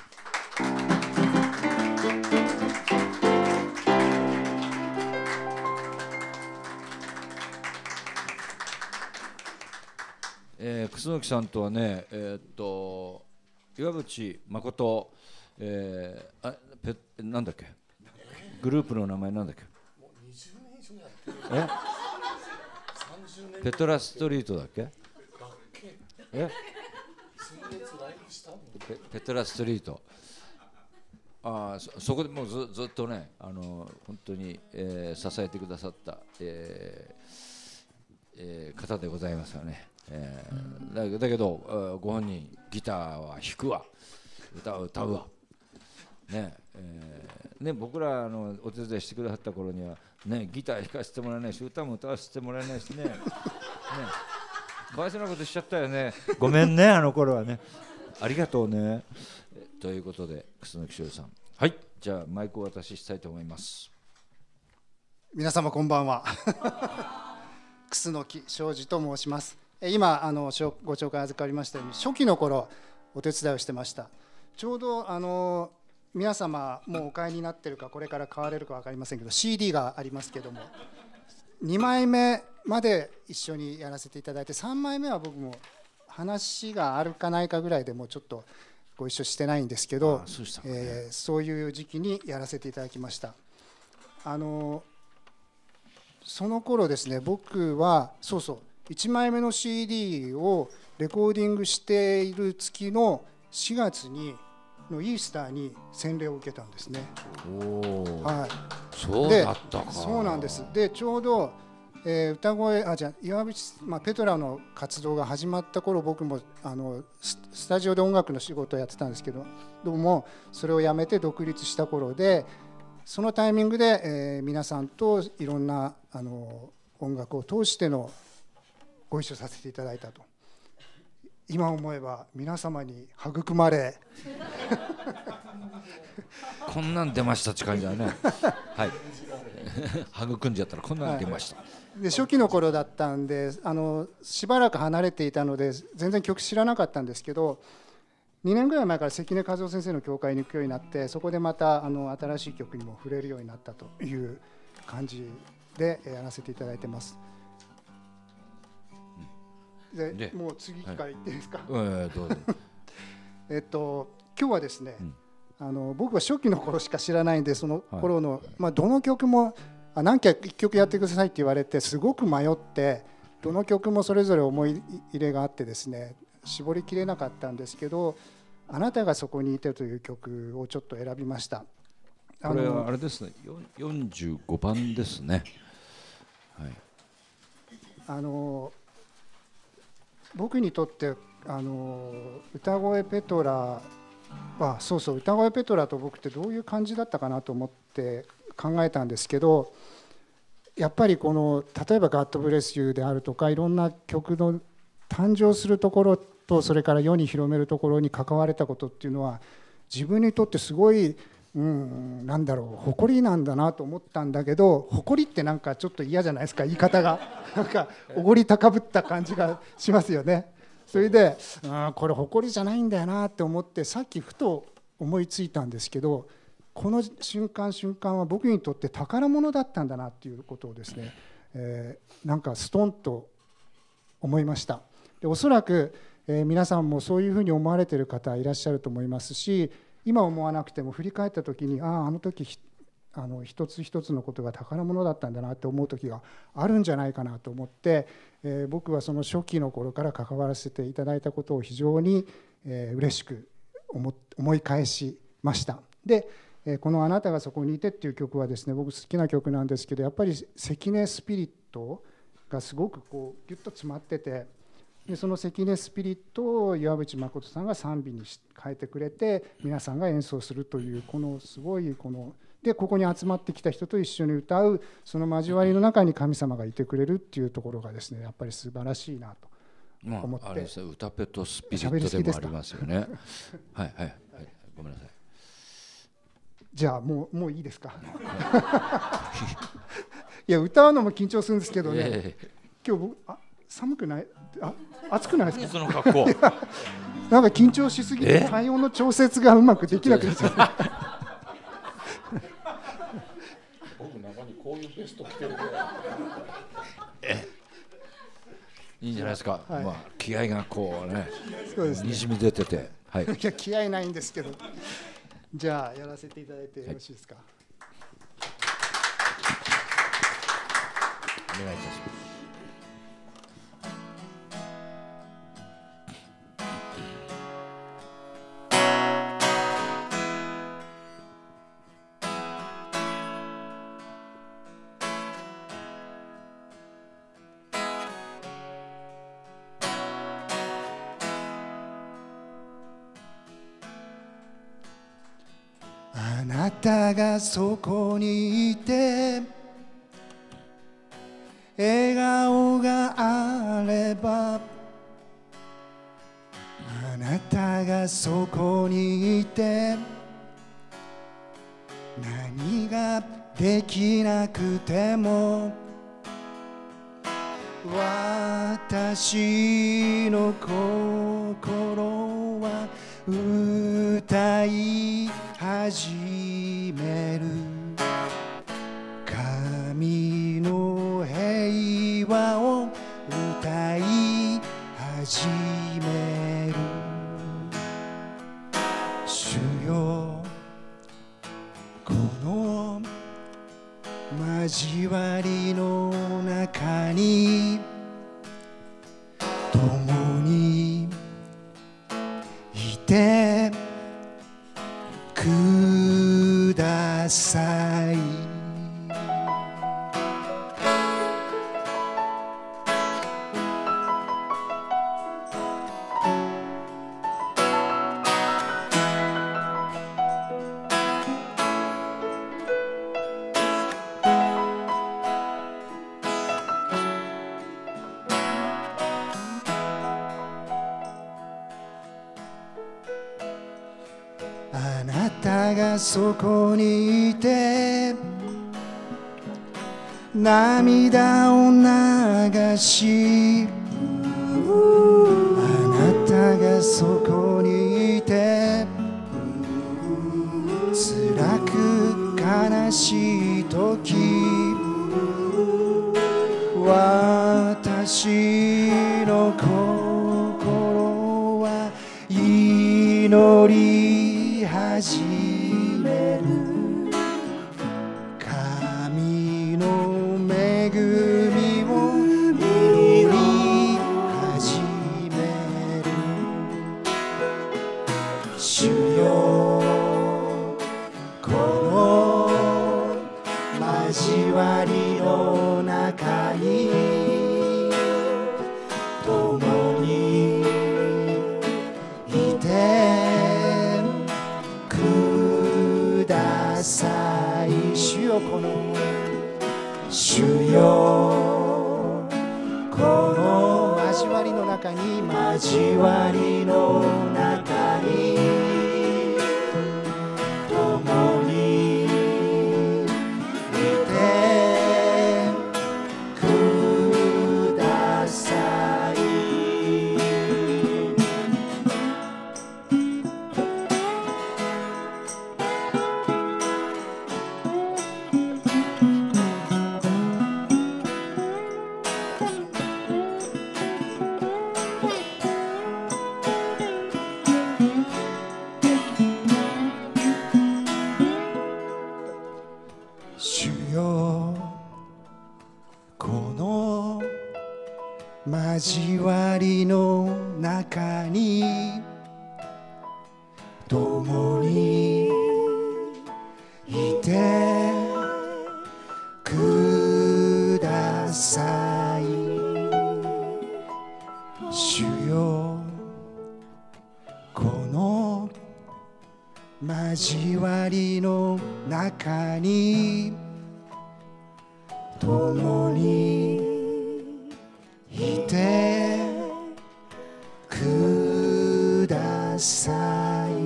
えー、楠木さんとはね、えー、っと岩渕誠、えー、あペなんだっけグループの名前なんだっけ、えペトラストリートだっけ、えペペトラストリート、あ そ, そこでもう ず, ずっとねあの本当に、えー、支えてくださった、えーえー、方でございますよね。えー、だ, だけどご本人ギターは弾くわ、歌は歌うわ、ねえー、ね僕らのお手伝いしてくださった頃には、ね、ギター弾かせてもらえないし歌も歌わせてもらえないしね, ねかわいそうなことしちゃったよね、ごめんねあの頃はね、ありがとうね。ということで楠木庄司さん、はい、じゃあマイクをお渡ししたいと思います。 皆様こんばんは楠木庄司と申します。今あのご紹介預かりましたように初期の頃お手伝いをしてました。ちょうどあの皆様もうお買いになってるかこれから買われるか分かりませんけど シーディー がありますけども、にまいめまで一緒にやらせていただいて、さんまいめは僕も話があるかないかぐらいでもうちょっとご一緒してないんですけど、そうしたね、えー、そういう時期にやらせていただきました。あのその頃ですね、僕はそうそういちまいめの シーディー をレコーディングしている月のしがつにのイースターに洗礼を受けたんですね。お、はい、そうだったか。そうなんです。でちょうど、えー、歌声あじゃあ岩渕、まあ、ペトラの活動が始まった頃、僕もあの ス, スタジオで音楽の仕事をやってたんですけど、どうもそれをやめて独立した頃で、そのタイミングで、えー、皆さんといろんなあの音楽を通してのご一緒させていただいたと。今思えば皆様に育まれこんなん出ましたって感じだねはい育んじゃったらこんなん出ました、はい、 で初期の頃だったんであのしばらく離れていたので全然曲知らなかったんですけど、にねんぐらい前から関根和夫先生の教会に行くようになって、そこでまたあの新しい曲にも触れるようになったという感じでやらせていただいてます。ででもう次から言っていいですか、はい、えどうぞえっと今日はですね、うん、あの僕は初期の頃しか知らないんで、その頃の、はい、まあ、どの曲もあ何曲いっきょくやってくださいって言われてすごく迷って、どの曲もそれぞれ思い入れがあってですね、絞りきれなかったんですけど、あなたがそこにいてという曲をちょっと選びました。 これはあれですね、よんじゅうごばんですね、はい、 あの僕にとってあの歌声ペトラはそうそう歌声ペトラと僕ってどういう感じだったかなと思って考えたんですけど、やっぱりこの例えば「God Bless You」であるとかいろんな曲の誕生するところと、それから世に広めるところに関われたことっていうのは自分にとってすごいうん、なんだろう、誇りなんだなと思ったんだけど、誇りってなんかちょっと嫌じゃないですか、言い方がなんかおごり高ぶった感じがしますよね。それで、うん、これ誇りじゃないんだよなって思って、さっきふと思いついたんですけど、この瞬間瞬間は僕にとって宝物だったんだなっていうことをですね、えー、なんかストンと思いました。でおそらく、えー、皆さんもそういうふうに思われている方いらっしゃると思いますし、今思わなくても振り返った時に、あああの時あの一つ一つのことが宝物だったんだなって思う時があるんじゃないかなと思って、えー、僕はその初期の頃から関わらせていただいたことを非常に、えー、嬉しく 思, 思い返しました。で、えー、この「あなたがそこにいて」っていう曲はですね、僕好きな曲なんですけど、やっぱり関根スピリットがすごくこうギュッと詰まってて、でその関根スピリットを岩渕誠さんが賛美に変えてくれて、皆さんが演奏するという、このすごいこのでここに集まってきた人と一緒に歌う、その交わりの中に神様がいてくれるっていうところがですね、やっぱり素晴らしいなと思って、まあ、あれですね、 歌ペトスピリットでもありますよねはいはいはい、ごめんなさい。 じゃあもうもういいですかいや歌うのも緊張するんですけどね、えー、今日僕あ寒くない、あ暑くないですか、 その格好なんか緊張しすぎて体温の調節がうまくできなくなっちゃう僕中にこういうベスト着てるえいいんじゃないですか、はい、まあ、気合がこうね、 そうですね、 にじみ出てて、はい、いや気合ないんですけど、じゃあやらせていただいてよろしいですか、はい、 お願いいたします。 あなたがそこにいて、笑顔があれば、あなたがそこにいて、何ができなくても私の心は歌い始める。神の平和を歌い始める。主よ、この交わりの中に共にいてください。あなたがそこにいて涙を流し、あなたがそこにいて辛く悲しいとき、私の心は祈り始める。神の恵みを祈り始める。主よ、この交わりの中に共にいてください。主よ、この主よ、この交わりの中に交わりの中に共に主よこの交わりの中に共にいてください。主よこの交わりの中に共にいてください。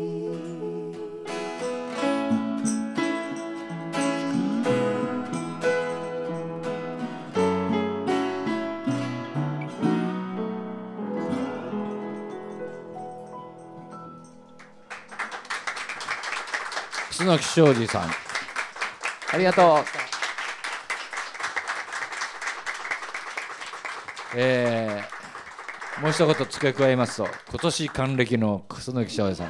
楠木昌司さん、ありがとう。えー、もう一言付け加えますと、今年還暦の楠木昌司さん。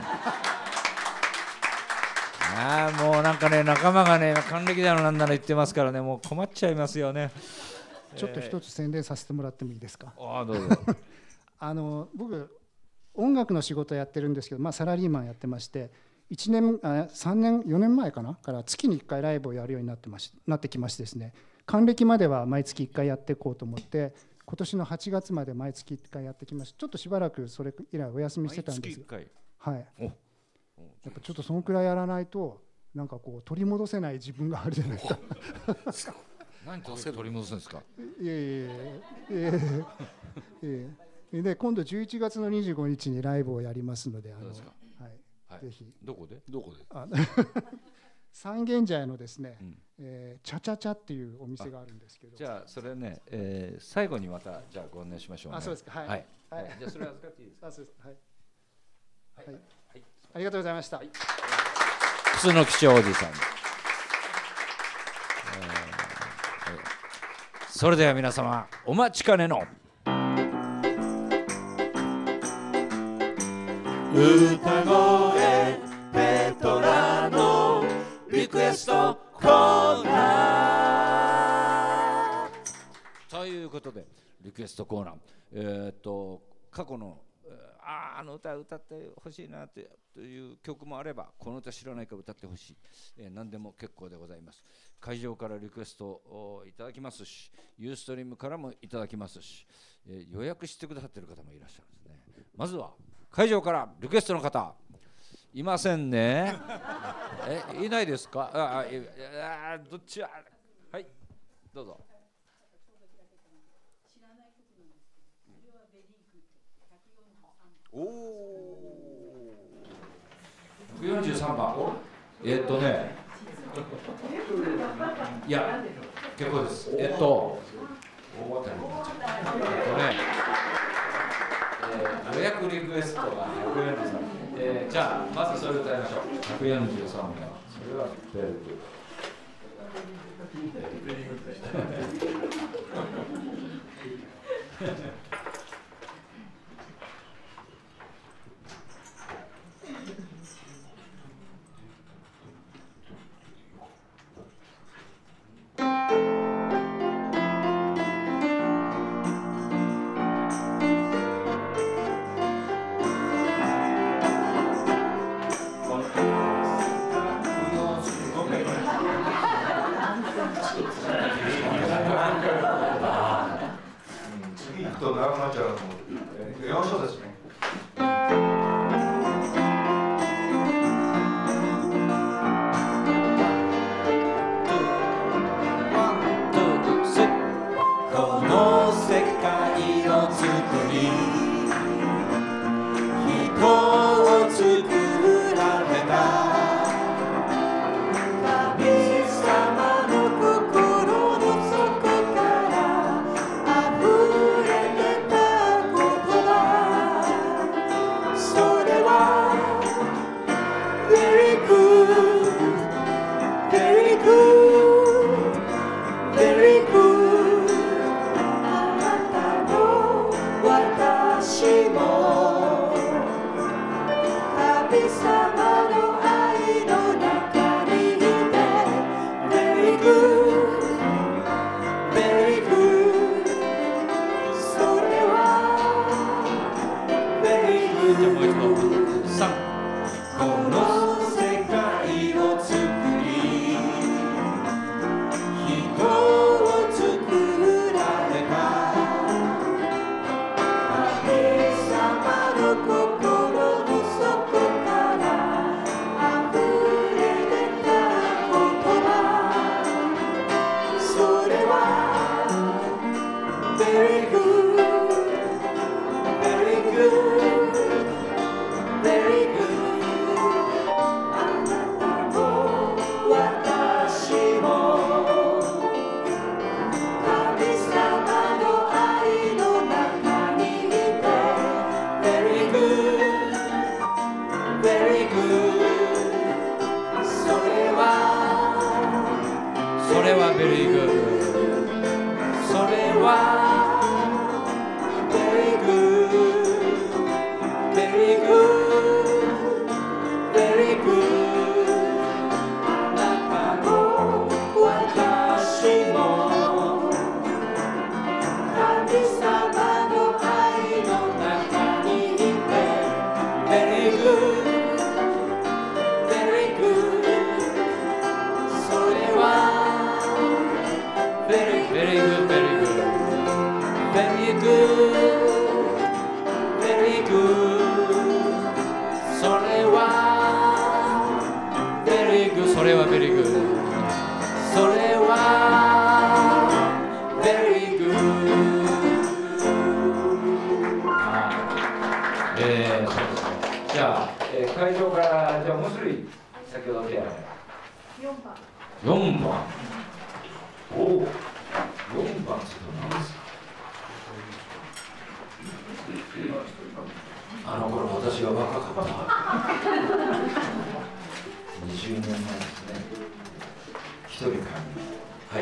ああ、もうなんかね、仲間がね、還暦だのなんだの言ってますからね、もう困っちゃいますよね。 ちょっと一つ宣伝させてもらってもいいですか。 ああ、どうぞ。 あの僕音楽の仕事やってるんですけど、まあ、サラリーマンやってまして、いちねんあさんねんよねんまえかなから月にいっかいライブをやるようになってましなってきましてですね、還暦までは毎月いっかいやっていこうと思って、今年のはちがつまで毎月いっかいやってきました。ちょっとしばらくそれ以来お休みしてたんですが、はい、やっぱちょっとそのくらいやらないとなんかこう取り戻せない自分があるじゃないですか。 何取り戻すんですか。 いえいえいえいえで今度じゅういちがつのにじゅうごにちにライブをやりますので、あのはい、ぜひ。 どこで？どこで？ 三軒茶屋のですね、うんえー、チャチャチャっていうお店があるんですけど、 じゃあそれね、えー、最後にまたじゃあご案内しましょうね。 あ、そうですか。はい。 はい。 はい、 じゃあそれ預かっていいですか。 あ、そうです。はい。はい。はい。ありがとうございました。はい、 楠木昌司さん。えー、それでは皆様お待ちかねの歌声ペトラのリクエストコーナーということで、リクエストコーナー、えー、っと過去のあああの歌歌ってほしいなという曲もあれば、この歌知らないか歌ってほしい、えー、何でも結構でございます。会場からリクエストをいただきますし、ユーストリームからもいただきますし、えー、予約してくださっている方もいらっしゃるんですね。まずは会場からリクエストの方いませんね。え、いないですか。ああ、あ、どっちは。はい、どうぞ。おお。ひゃくよんじゅうさんばん。えー、っとね。いや、結構です。えっと。大当たりになっちゃった。えっとね。えー、予約リクエストがひゃくよんじゅうさんばん、えー、じゃあまずそれを歌いましょう。ひゃくよんじゅうさんばん、それはベルト。 次行くと長くなっちゃうと思う。よん章ですね。 この世界を作り、人を作られた神様の心の底から溢れ出た言れはベリーグッド、それはベリーグッド、ベリーグッド、ベリーグッド、あなたも私も神様の愛の中にいて、ベリーグッド、ベリーグッド、それはベリーベリーグッド、ベリーグッド、ベリーグッド、ベリーグッド、それはベリーグッド、それはベリーグッド、それはベリーグッド。えー、そうですね。じゃあ、えー、会場からじゃあもう一人先ほど手挙げよんばん。 よんばん。おお、よんばんって何ですか。あの頃私が若かったにじゅうねんまえですね。一人かはい。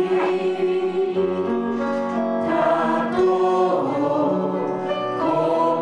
「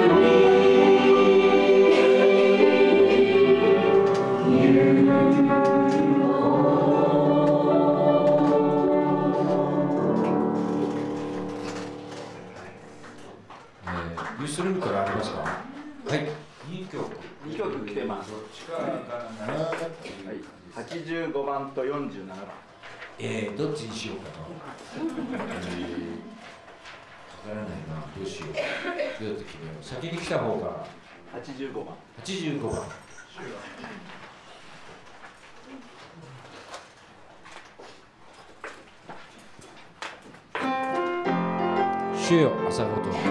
ユースルームからありますか。はい。にきょく。 にきょく来てます。はちじゅうごばんとよんじゅうななばん。 えー、どっちにしようかと。えー、わからないな。どうしよう。どうやって決めよう。先に来た方が。 はちじゅうごばん。はちじゅうごばん。主よ朝ごと。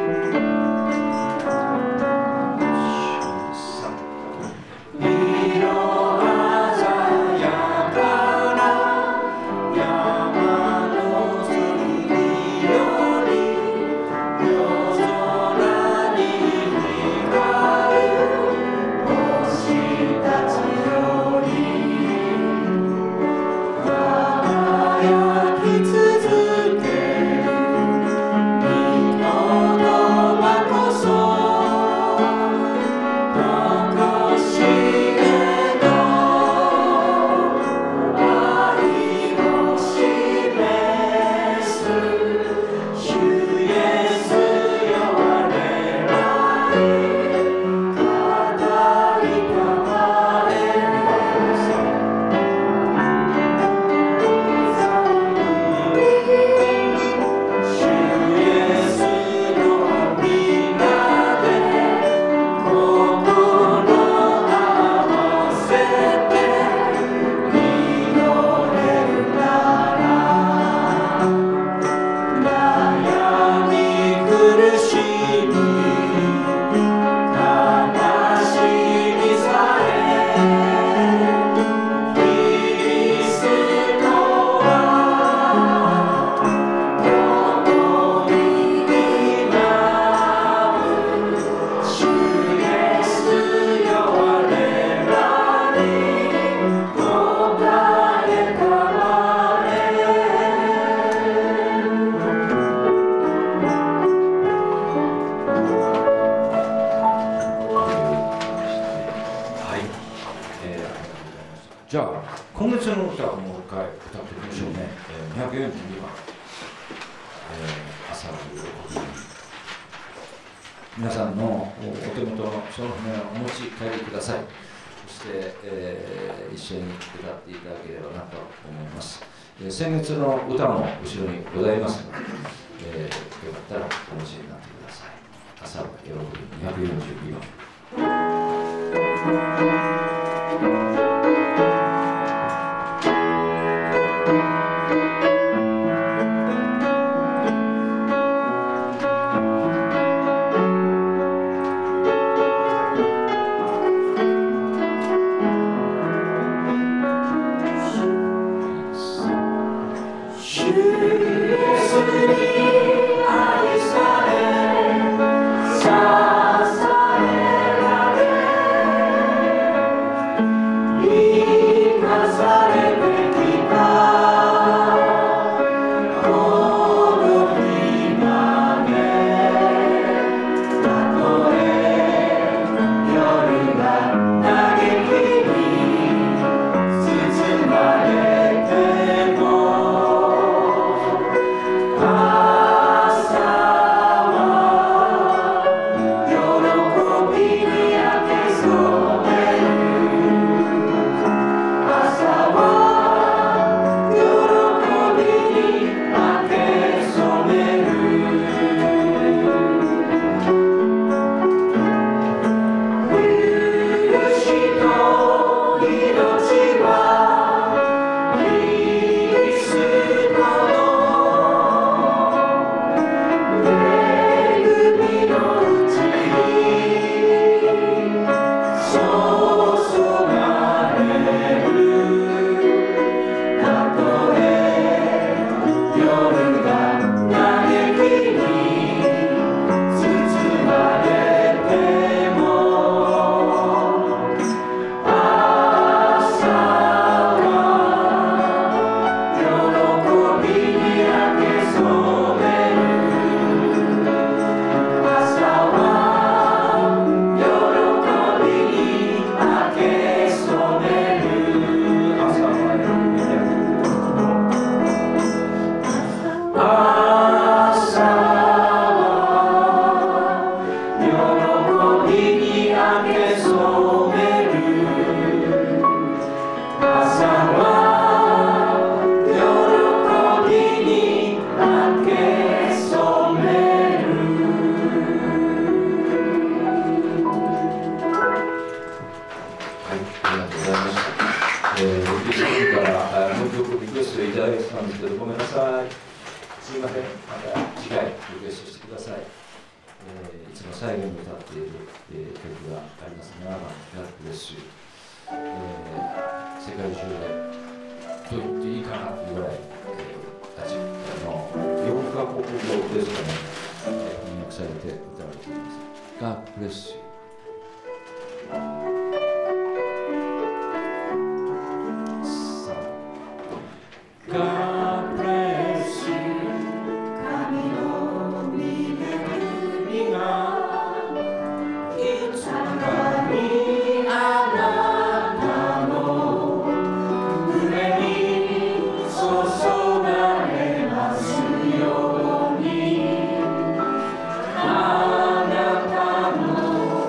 色じゃあ今月の歌をもう一回歌ってみましょうね。えー、にひゃくよんじゅうにばん、えー、朝の喜び。皆さんのお手元のその船をお持ち帰りください。そして、えー、一緒に歌っていただければなと思います。えー、先月の歌も後ろにございますので、えー、よかったらお持ちになってください。朝の喜びにひゃくよんじゅうにばん。 あなたの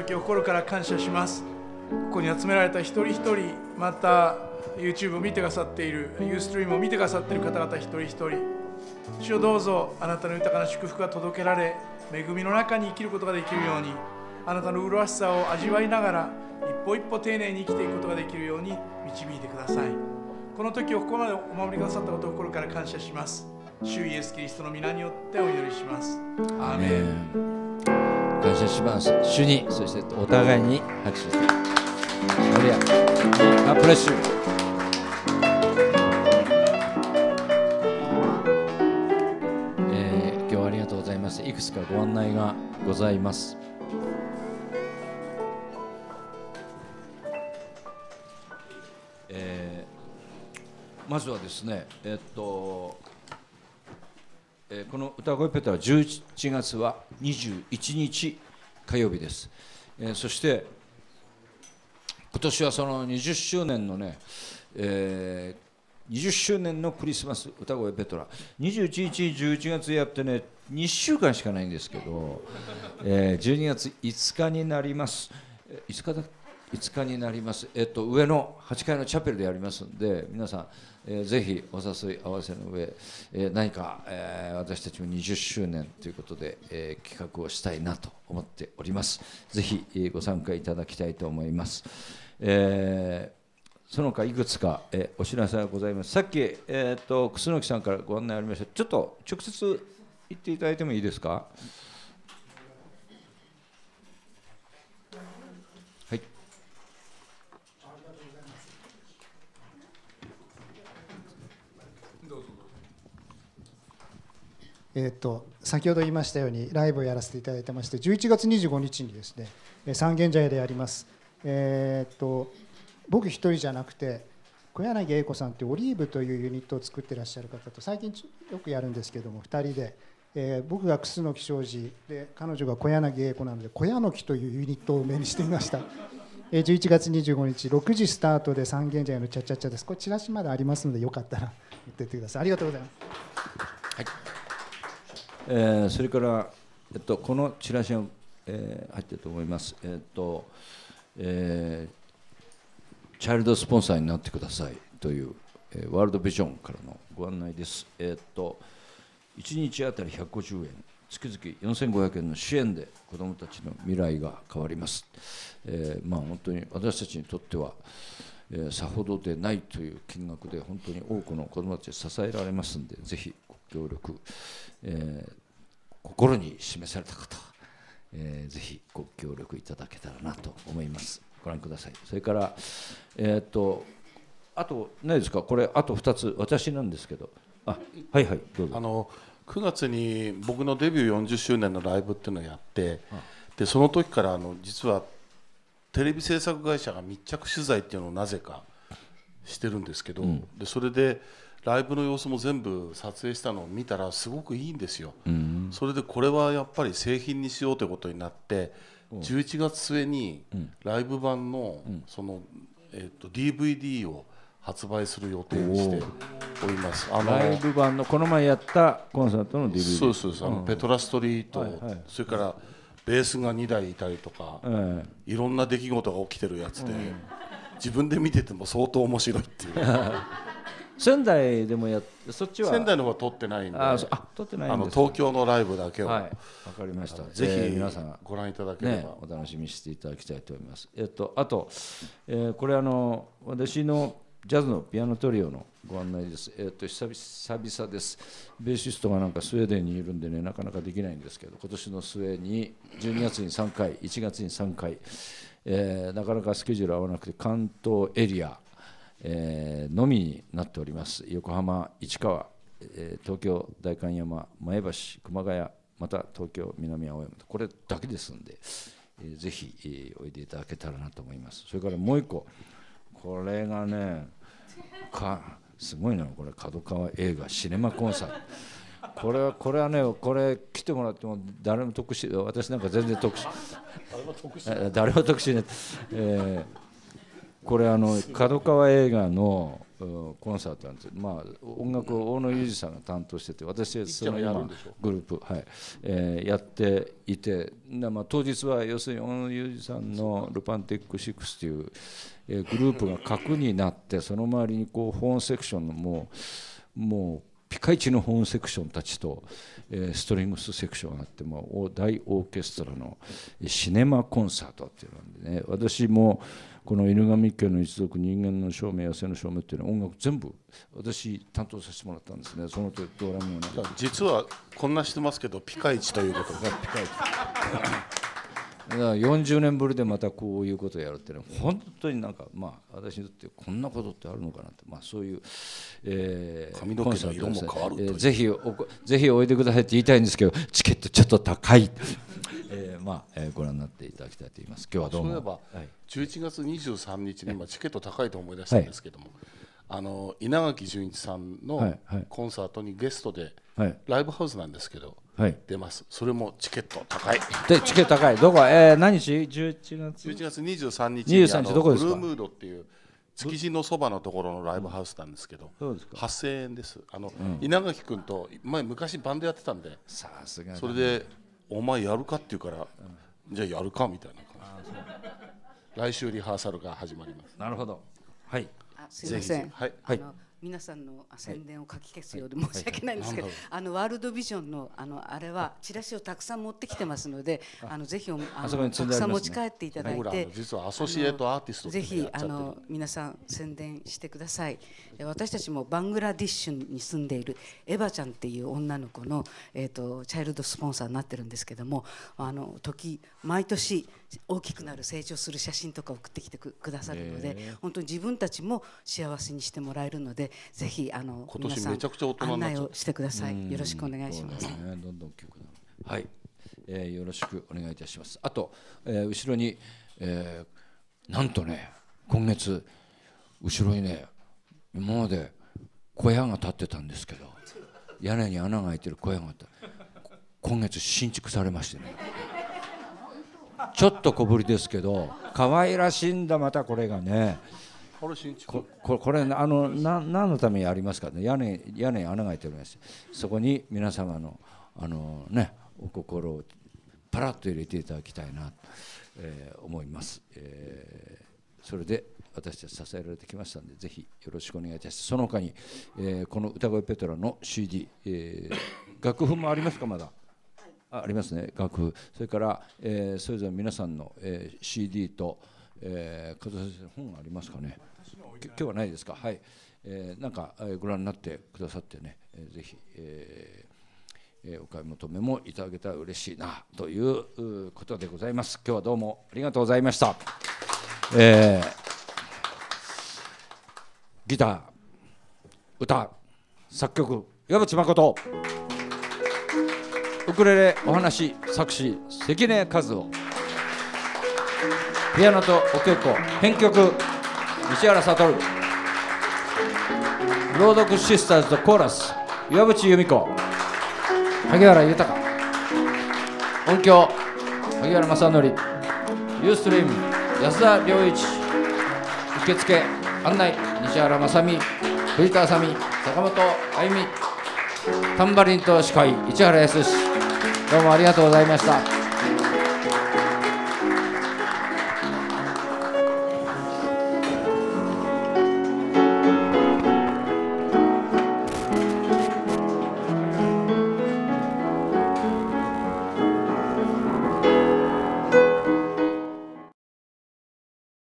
時を心から感謝します。ここに集められた一人一人、また YouTube を見てくださっている、ユーストリームを見てくださっている方々一人一人、主よどうぞあなたの豊かな祝福が届けられ、恵みの中に生きることができるように、あなたの麗しさを味わいながら一歩一歩丁寧に生きていくことができるように導いてください。この時をここまでお守りくださったことを心から感謝します。主イエスキリストの皆によってお祈りします。アーメン。 感謝します。主に、そしてお互いに拍手して。ハレルヤ。あ、ブレッシュ。えー、今日はありがとうございます。いくつかご案内がございます。えー、まずはですね、えっと。えー、この歌声ペタはじゅういちがつはにじゅういちにち火曜日です。えー、そして今年はそのにじゅっしゅうねんのね、えー、にじゅっしゅうねんのクリスマス歌声ペトラにじゅういちにちじゅういちがつやってねにしゅうかんしかないんですけど、えー、じゅうにがついつかになります。いつかだいつかになります。えっと上のはちかいのチャペルでやりますので、皆さん、えー、ぜひお誘い合わせの上、えー、何か、えー、私たちもにじゅっしゅうねんということで、えー、企画をしたいなと思っております。ぜひ、えー、ご参加いただきたいと思います。えー、その他いくつか、えー、お知らせがございます。さっき、えー、と楠木さんからご案内ありました。ちょっと直接言っていただいてもいいですか。 えー、と先ほど言いましたようにライブをやらせていただいてまして、じゅういちがつにじゅうごにちにですね三軒茶屋でやります。えー、と僕一人じゃなくて小柳英子さんというオリーブというユニットを作ってらっしゃる方と最近よくやるんですけどもふたりで、えー、僕が楠木庄司で彼女が小柳英子なので小柳というユニットを目にしてみました。えー、じゅういちがつにじゅうごにちろくじスタートで三軒茶屋のチャチャチャです。これチラシまだありますのでよかったら見てってください。ありがとうございます。 はい。えー、それから、えっと、このチラシが、えー、入っていると思います。えっとえー、チャイルドスポンサーになってくださいという、えー、ワールドビジョンからのご案内です。えっといちにちあたりひゃくごじゅうえん、月々よんせんごひゃくえんの支援で子どもたちの未来が変わります。えー、まあ本当に私たちにとっては、えー、さほどでないという金額で本当に多くの子どもたち支えられますので、ぜひご協力、えー、心に示された方は、えー、ぜひご協力いただけたらなと思います。ご覧ください。それから、えー、っとあとないですか。これあとふたつ私なんですけど、あ、はいはい、どうぞ。 あのくがつに僕のデビューよんじゅっしゅうねんのライブっていうのをやって、でその時からあの実はテレビ制作会社が密着取材っていうのをなぜかしてるんですけど、うん、でそれでライブの様子も全部撮影したのを見たらすごくいいんですよ。うん、それでこれはやっぱり製品にしようということになって、うん、じゅういちがつ末にライブ版のその、えーと、ディーブイディー を発売する予定にしております。 あのライブ版のこの前やったコンサートの ディーブイディー。 そうそうそう、あの、うん、ペトラストリート、はいはい、それからベースがにだいいたりとか、はい、いろんな出来事が起きてるやつで、うん、自分で見てても相当面白いっていう仙台でもやってそっちは仙台の方は撮ってないんで、 ああ撮ってないんですか。 あの東京のライブだけを、 はい、わかりました。 ぜひ、 えー、皆さんご覧いただければ、 ね、お楽しみにしていただきたいと思います。えっとあと、えー、これあの私のジャズのピアノトリオのご案内です。えっと久々です。ベーシストがなんかスウェーデンにいるんでね、なかなかできないんですけど、今年の末にじゅうにがつにさんかい、いちがつにさんかい、えー、なかなかスケジュール合わなくて関東エリア、えー、のみになっております。横浜、市川、えー、東京、代官山、前橋、熊谷、また東京、南青山とこれだけですので、えー、ぜひ、えー、おいでいただけたらなと思います。それからもう一個、これがねかすごいな、これ角川映画シネマコンサート。これはこれはね、これ来てもらっても誰も得し、私なんか全然得し誰も得しない、えー、これあの角川映画のコンサートなんです。まあ音楽を大野裕二さんが担当してて、私はその今グループ、はいえー、やっていて、まあ、当日は要するに大野裕二さんのルパンティックシックスという、えー、グループが核になって、その周りにこうホーンセクションのもうもうピカイチのホーンセクションたちと、えー、ストリングスセクションがあって、まあ、大オーケストラのシネマコンサートっていうのなんでね、私もこの犬神家の一族、人間の証明、野生の証明っていうのは音楽全部私担当させてもらったんですね。その時ドラムをね、 実はこんなしてますけどピカイチということがピカイチだからよんじゅうねんぶりでまたこういうことをやるっていうのは本当になんか、まあ私にとってこんなことってあるのかなって、まあそういう、えー、 髪の毛の色も変わるという、 えー、ぜひおぜひおいでくださいって言いたいんですけど、チケットちょっと高いえー、まあ、えー、ご覧になっていただきたいと思います。今日はどうも。 そういえば、はい、じゅういちがつにじゅうさんにちに今チケット高いと思い出したんですけども、はい、あの稲垣潤一さんのコンサートにゲストで、はい、ライブハウスなんですけど、はい、出ます。それもチケット高い。 でチケット高い。どこ？えー、何日？じゅういちがつ。 じゅういちがつにじゅうさんにちににじゅうさんにちどこですか？ ブルームードっていう築地のそばのところのライブハウスなんですけど、うん、はっせんえんです。あの、うん、稲垣君と前昔バンドやってたんで、 さすが。 それでお前やるかって言うから、うん、じゃあやるかみたいな感じ。来週リハーサルが始まります。 なるほど。はい。 あ、すみません。 はい。 あの皆さんの宣伝をかき消すようで申し訳ないんですけど、はいはい、あのワールドビジョンのあのあれはチラシをたくさん持ってきてますので、あのぜひあのあのたくさん持ち帰っていただいて、 実はアソシエイトアーティストぜひあの皆さん宣伝してください。私たちもバングラディッシュに住んでいるエヴァちゃんっていう女の子のえっとチャイルドスポンサーになってるんですけども、あの時毎年大きくなる成長する写真とか送ってきて く, くださるので、本当に自分たちも幸せにしてもらえるので、ぜひあの今年めちゃくちゃ大人になっちゃう。 案内をしてください。よろしくお願いします。 ね、どんどん大きくなる。はい、えー、よろしくお願いいたします。あと、えー、後ろに、えー、なんとね、今月後ろにね、今まで小屋が建ってたんですけど、屋根に穴が開いてる小屋があった。今月新築されましてね。ちょっと小ぶりですけど可愛らしいんだ。またこれがね、 これ新築、 こ, こ, これあのな何のためにありますかね。屋根屋根に穴が開いてるんです。そこに皆様のあのねお心をパラッと入れていただきたいな、えー、思います、えー、それで私たち支えられてきましたので、ぜひよろしくお願いいたします。その他に、えー、この歌声ペトラの シーディー、えー、楽譜もありますか？まだあ, ありますね、楽譜。それから、えー、それぞれ皆さんの、えー、シーディー と、えー、加藤先生の本がありますかね。今日はないですか。はい、えー、なんか、えー、ご覧になってくださってね、えー、ぜひ、えーえー、お買い求めもいただけたら嬉しいなということでございます。今日はどうもありがとうございました。えー、ギター、歌、作曲、岩渕誠、ウクレレ、お話、作詞、関根和夫、ピアノとお稽古、編曲、西原悟、朗読シスターズとコーラス、岩渕由美子、萩原豊、音響、萩原正則、ユーストリーム、安田良一、受付、案内、西原正美、藤田麻美、坂本あゆみ、タンバリンと司会、市原康。どうもありがとうございました。